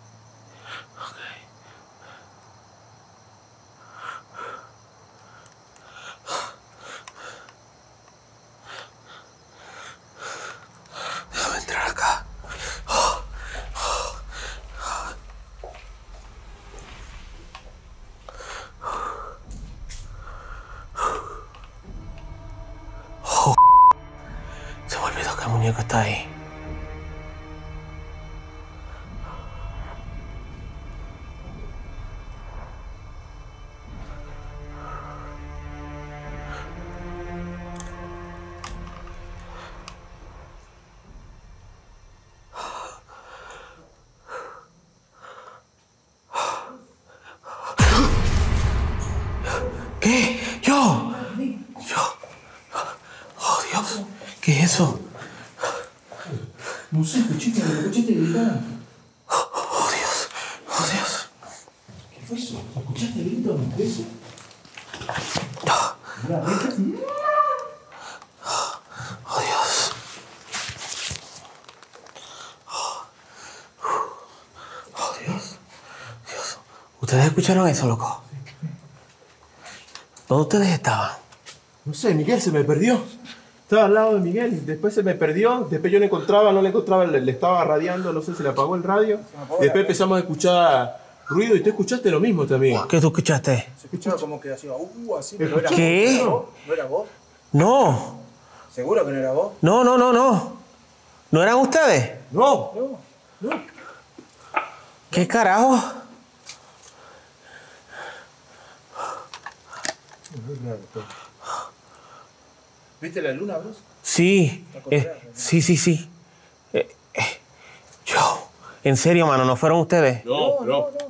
Déjame entrar acá. Se me olvidó que el muñeco está ahí. ¿Qué? Yo. Oh, Dios. ¿Qué es eso? No sé, escuchaste gritar. Oh, Dios. Oh, Dios. ¿Qué fue eso? ¿Escuchaste el grito? ¿Qué es eso? Mirá, Oh, Dios. Oh, Dios. Dios. ¿Ustedes escucharon eso, loco? ¿Dónde ustedes estaban? No sé, Miguel se me perdió. Estaba al lado de Miguel y después se me perdió. Después yo no le encontraba, le estaba radiando, no sé, se le apagó el radio. Después empezamos a escuchar ruido y tú escuchaste lo mismo también. ¿Qué tú escuchaste? se escuchaba como que hacía así, pero era ¿Qué? vos. ¿No era vos? No. ¿Seguro que no era vos? No. ¿No eran ustedes? No. ¿Qué carajo? ¿Viste la luna, Bruce? Sí. Sí. Yo. En serio, mano, ¿no fueron ustedes? No.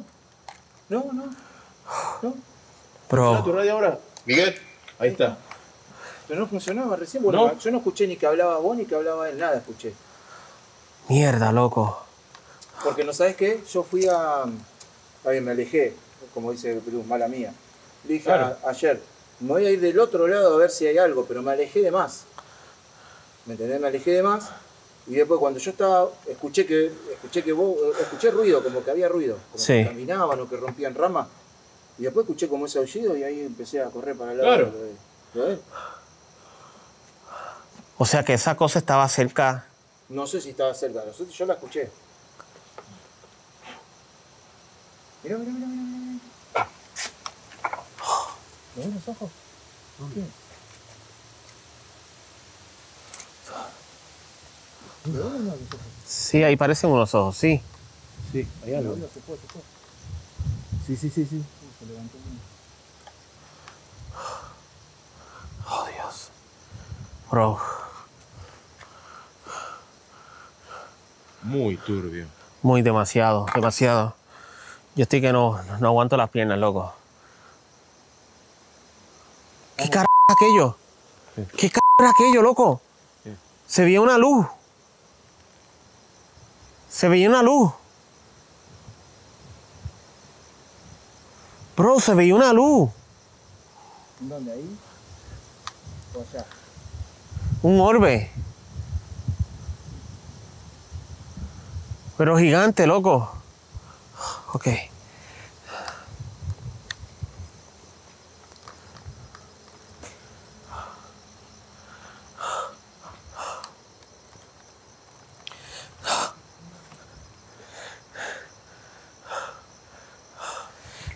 Bro. ¿Tu radio ahora? Miguel, ahí está. Pero no funcionaba recién. Bueno, ¿No? yo no escuché ni que hablaba vos ni que hablaba él, nada escuché. Mierda, loco. Porque no sabes qué, yo fui a ver, me alejé, como dice Bruce, mala mía. Le dije Claro. ayer, me voy a ir del otro lado a ver si hay algo, pero me alejé de más. ¿Me entendés? Me alejé de más. Y después cuando yo estaba, escuché ruido, como que había ruido. Como Sí. que caminaban o que rompían ramas. Y después escuché como ese aullido y ahí empecé a correr para el lado Claro. de él. O sea que esa cosa estaba cerca. No sé si estaba cerca, yo la escuché. Mirá. ¿Me ves los ojos? ¿Qué? ¿Me ves los ojos? Sí, ahí parecen unos ojos, sí. Sí, hay algo. Se fue. Sí. Se levantó. Oh, Dios. Bro. Muy turbio. Muy demasiado. Yo estoy que no aguanto las piernas, loco. ¿Qué carajo es aquello? ¿Qué carajo era aquello, loco? Se veía una luz. Bro, se veía una luz. ¿Dónde? ¿Ahí? O allá. Un orbe. Pero gigante, loco. Ok.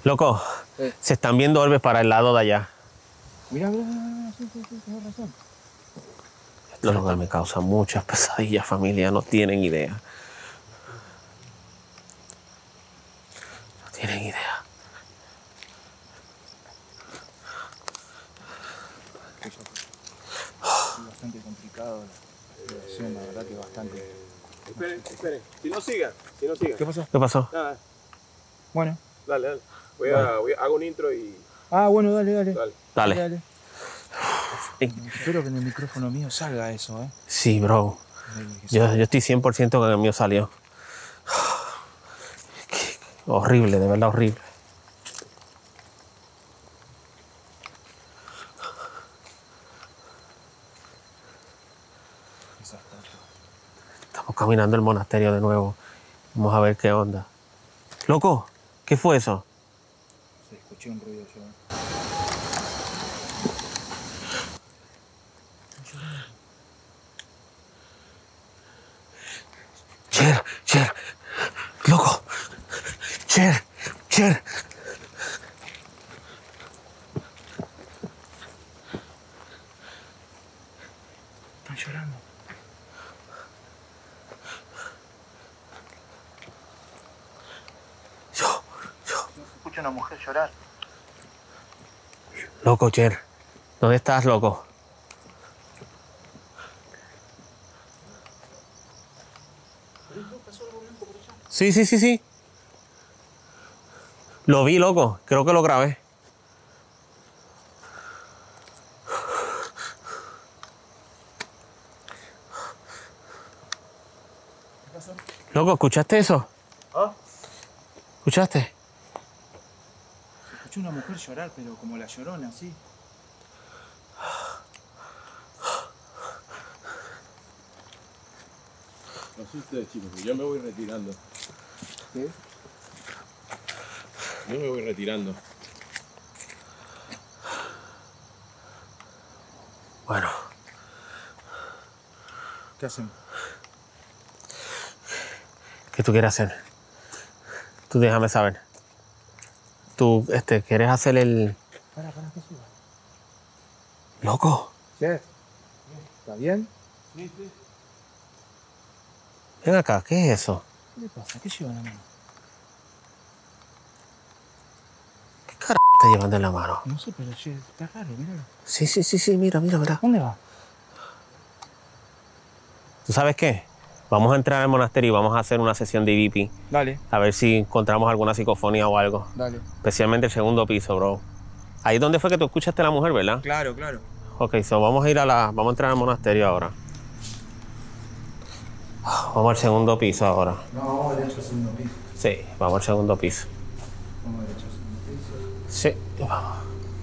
Loco, se están viendo orbes para el lado de allá. Mira, sí, tienes razón. Este lugar me causa muchas pesadillas, familia, no tienen idea. No tienen idea. Es bastante complicado la situación, la verdad que bastante. Esperen. Si no sigan. ¿Qué pasó? ¿Qué pasó? Nada, Bueno. dale. Hago un intro y... Ah, bueno, dale. Dale. Espero que en el micrófono mío salga eso, ¿eh? Sí, bro. Yo estoy 100% que el mío salió. Horrible, de verdad horrible. Estamos caminando el monasterio de nuevo. Vamos a ver qué onda. Loco, ¿qué fue eso? Se escuché un ruido yo. Cher. Loco. Cher. Están llorando. Yo. Se escucha una mujer llorar. Loco, Cher. ¿Dónde estás, loco? Sí. Lo vi, loco. Creo que lo grabé. Loco, ¿escuchaste eso? ¿Ah? ¿Escuchaste? Se escuchó una mujer llorar, pero como la Llorona, así. No sé ustedes, chicos, pero yo me voy retirando. ¿Qué? Yo me voy retirando. Bueno, ¿Qué hacen? ¿qué tú quieres hacer? Tú déjame saber. Tú, ¿quieres hacer el...? Para que suba. Loco, Chef, ¿está bien? ven acá, ¿qué es eso? ¿Qué le pasa? ¿Qué lleva en la mano? ¿Qué carajo está llevando en la mano? No sé, pero che, está raro, míralo. Sí, mira. ¿Dónde va? ¿Tú sabes qué? Vamos a entrar al monasterio y vamos a hacer una sesión de EVP. Dale. A ver si encontramos alguna psicofonía o algo. Dale. Especialmente el segundo piso, bro. Ahí donde fue que tú escuchaste a la mujer, ¿verdad? Claro. Ok, vamos a entrar al monasterio ahora. Vamos al segundo piso ahora. No, vamos derecho al segundo piso. Sí, vamos al segundo piso. Vamos derecho al segundo piso. Sí, vamos.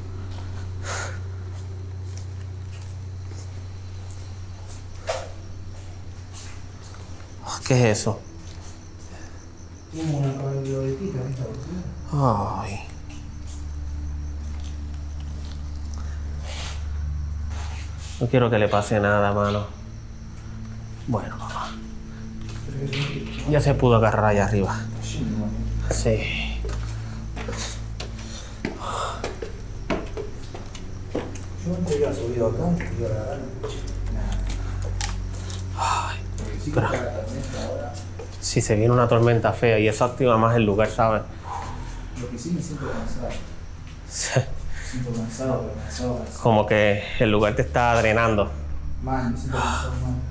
¿Qué es eso? Tiene una cabelletita esta, Ay. No quiero que le pase nada, mano. Bueno, papá. Ya se pudo agarrar allá arriba. Sí. Yo antes había subido acá, y ahora Pero, si se viene una tormenta fea y eso activa más el lugar, ¿sabes? Lo que sí me siento cansado. Me siento cansado. Como que el lugar te está drenando. Man, me siento cansado, man.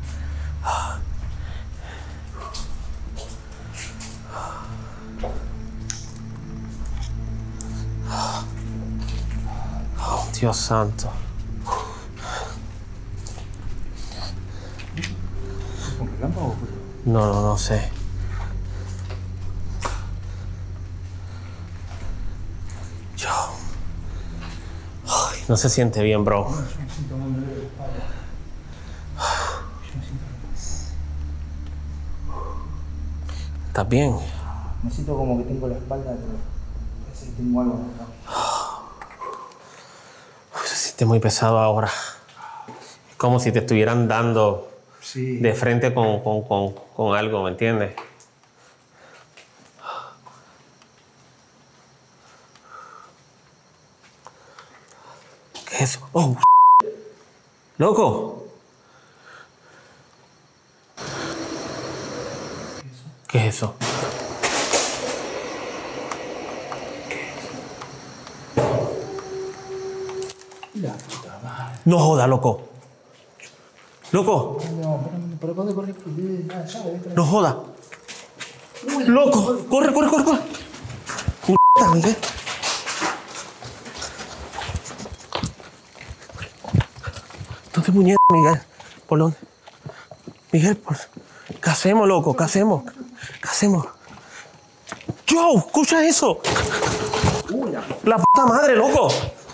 Oh, Dios santo. ¿Con relámpago? No sé. Ay, no se siente bien, bro. Yo me siento muy dolor de espalda. ¿Estás bien? Me siento como que tengo la espalda, pero parece que tengo algo acá. Se siente muy pesado ahora. Es como si te estuvieran dando Sí. de frente con algo, ¿me entiendes? ¿Qué es eso? Oh, loco. ¿Qué es eso? La puta madre. No joda, loco. Loco, No, ¿para dónde corre? no joda. Loco, corre, corre, corre, corre. Puta, Miguel. ¿Dónde muñeca, Miguel? ¿Por dónde? Miguel, ¿qué hacemos, loco? ¿Qué hacemos? ¿Qué hacemos? ¡Yo! ¿Escucha eso? La puta madre, loco.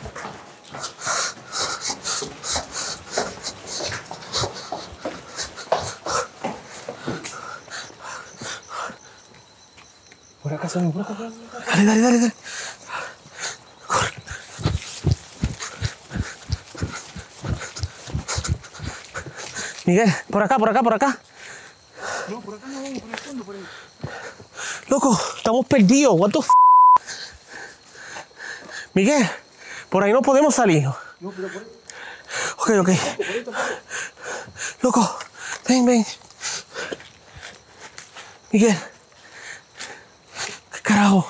Por acá, Sammy, por acá. Dale, dale, dale, dale. Corre. Miguel, por acá, por acá, por acá. No, por acá no vamos, por el fondo, por ahí. Loco, estamos perdidos. What the f? Miguel, por ahí no podemos salir. No, pero por ahí. Ok, ok. Loco, ven, ven. Miguel. ¿Qué carajo?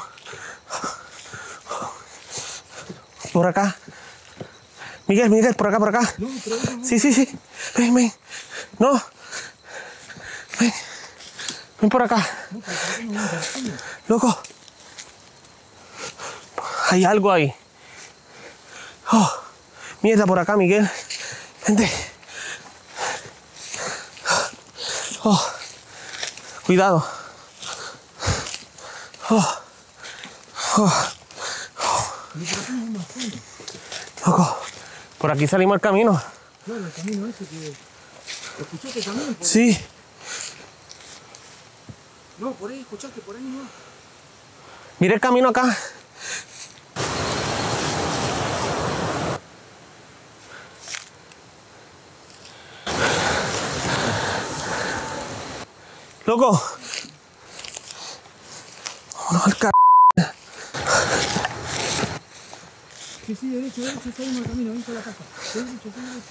Por acá. Miguel, Miguel, por acá, por acá. No, pero ahí no. Sí, sí, sí. Ven, ven. No. Ven. Ven por acá. Loco. Hay algo ahí. Oh. Mierda, por acá, Miguel. Vente. Oh. Cuidado. Oh. Oh. Loco. Por aquí salimos al camino. Claro, el camino ese que... ¿Lo escuchaste también? Sí. No, por ahí, escuchaste, por ahí no. Mira el camino acá. Loco. Vámonos al Sí, sí, derecho, salimos al camino, viste la casa. Derecho, sí, derecho.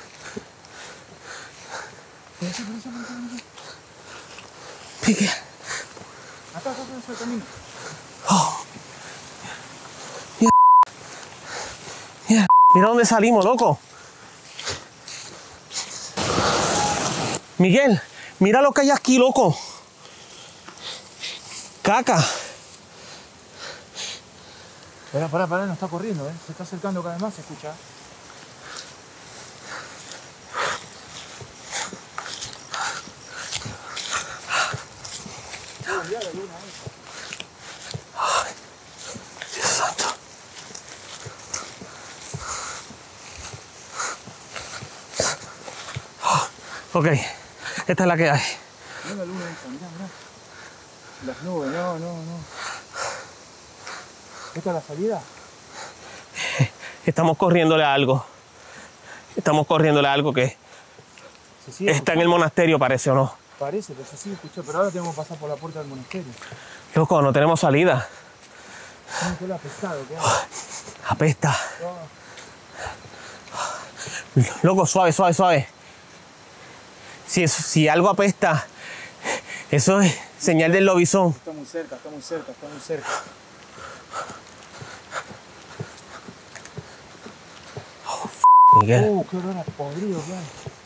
Por allá. Pique. Acá es el camino. Oh. Mira, mira dónde salimos, loco. Miguel, mira lo que hay aquí, loco. Caca. Pará, no está corriendo, se está acercando cada vez más, se escucha. Ay, Dios santo. Ok, esta es la que hay. Mirá la luna esa, mirá. Las nubes, no. ¿Esta es la salida? Estamos corriéndole a algo. Estamos corriéndole a algo que Se sigue está en el monasterio, parece o no. Parece, pero se sigue escuchando. Pero ahora tenemos que pasar por la puerta del monasterio. Loco, no tenemos salida. Tenemos que ir a pescado, ¿qué hay? Apesta. Loco, suave, suave, suave. Si algo apesta, eso es señal del lobizón. Está muy cerca. Miguel, Qué olor a podrido que hay.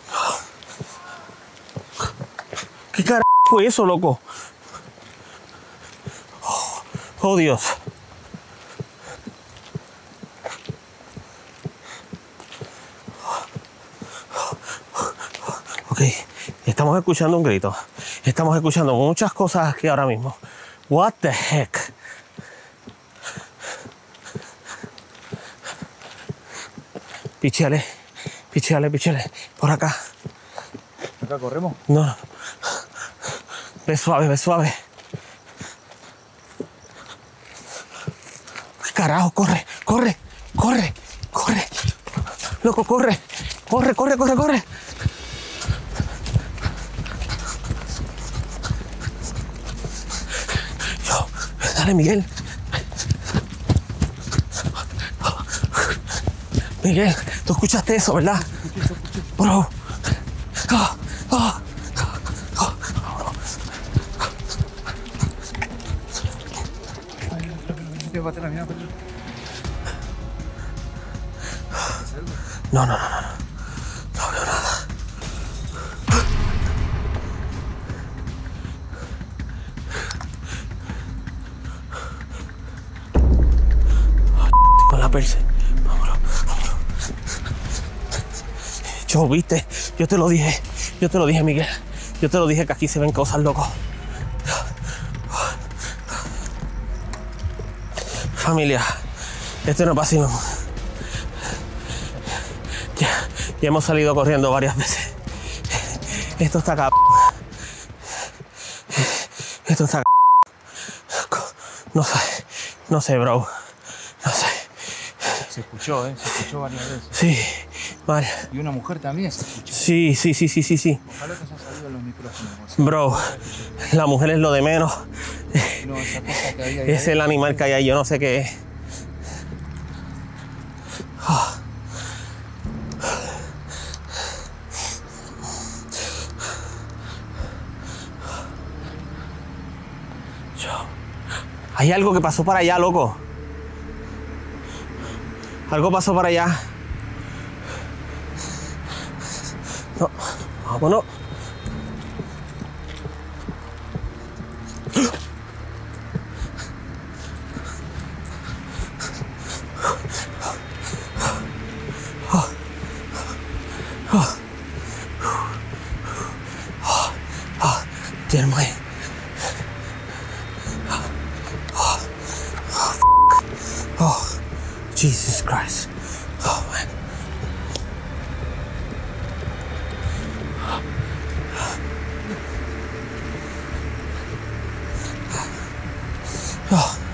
¿qué carajo fue eso, loco? Oh, Dios. Ok, estamos escuchando un grito. Estamos escuchando muchas cosas aquí ahora mismo. What the heck? Pichale. Por acá. ¿Acá corremos? No. Ve suave. ¿Qué carajo? Corre. Loco, corre. Dale, Miguel. Miguel, tú escuchaste eso, ¿verdad? Bro. No. No veo nada. Con la perse. Vámonos. Yo, viste, yo te lo dije, Miguel. Yo te lo dije que aquí se ven cosas locos. Familia, esto no es vacilón. Ya hemos salido corriendo varias veces. Esto está acá. Esto está acá. No sé, bro. No sé. Se escuchó, se escuchó varias veces. Sí, mal. Y una mujer también se escuchó. Sí. Ojalá que se han salido los micrófonos. Bro, la mujer es lo de menos. No, esa cosa que había ahí. Es el animal que hay ahí, yo no sé qué es. Hay algo que pasó para allá, loco. Algo pasó para allá. No, vámonos. Jeremiah. Oh, Jesus Christ. Oh, man. Oh.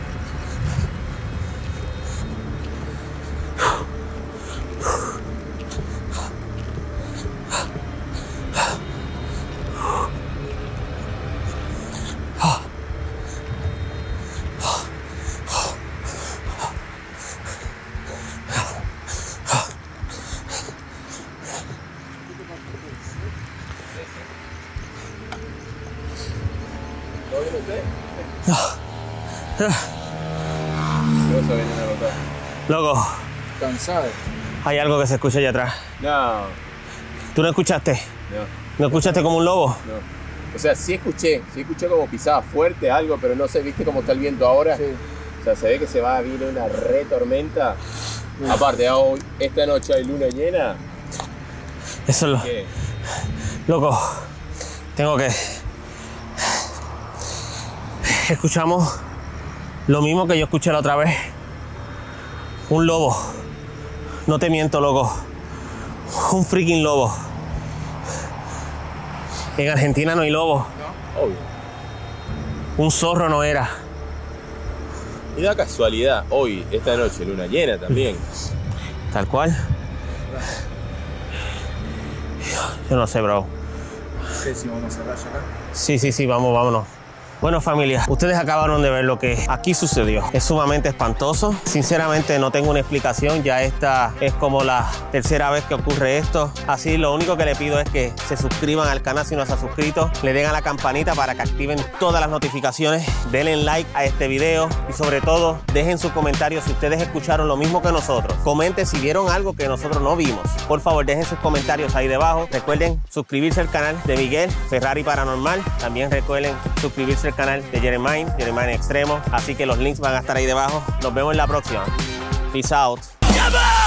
Loco, Cansado. hay algo que se escucha allá atrás. No, ¿Tú no escuchaste? no, ¿No escuchaste como un lobo? no. O sea, sí escuché como pisaba fuerte algo, pero no sé, ¿viste cómo está el viento ahora? Sí. O sea, se ve que se va a venir una re tormenta. Aparte, hoy, esta noche hay luna llena. Eso es lo... ¿Qué? Loco, tengo que... Escuchamos lo mismo que yo escuché la otra vez. Un lobo. No te miento, loco. Un freaking lobo. En Argentina no hay lobo. Obvio. Un zorro no era. Y da casualidad, hoy, esta noche, luna llena también. Tal cual. Yo no sé, bro. ¿Qué decimos? ¿Vamos a cerrar ya acá? Sí, vámonos. Bueno, familia, ustedes acabaron de ver lo que aquí sucedió. Es sumamente espantoso. Sinceramente no tengo una explicación. Ya esta es como la tercera vez que ocurre esto. Así lo único que le pido es que se suscriban al canal si no se ha suscrito. Le den a la campanita para que activen todas las notificaciones. Denle like a este video y sobre todo dejen sus comentarios si ustedes escucharon lo mismo que nosotros. Comenten si vieron algo que nosotros no vimos. Por favor, dejen sus comentarios ahí debajo. Recuerden suscribirse al canal de Miguel Ferrari Paranormal. También recuerden suscribirse al canal de Jeremiah Extremo. Así que los links van a estar ahí debajo. Nos vemos en la próxima. Peace out.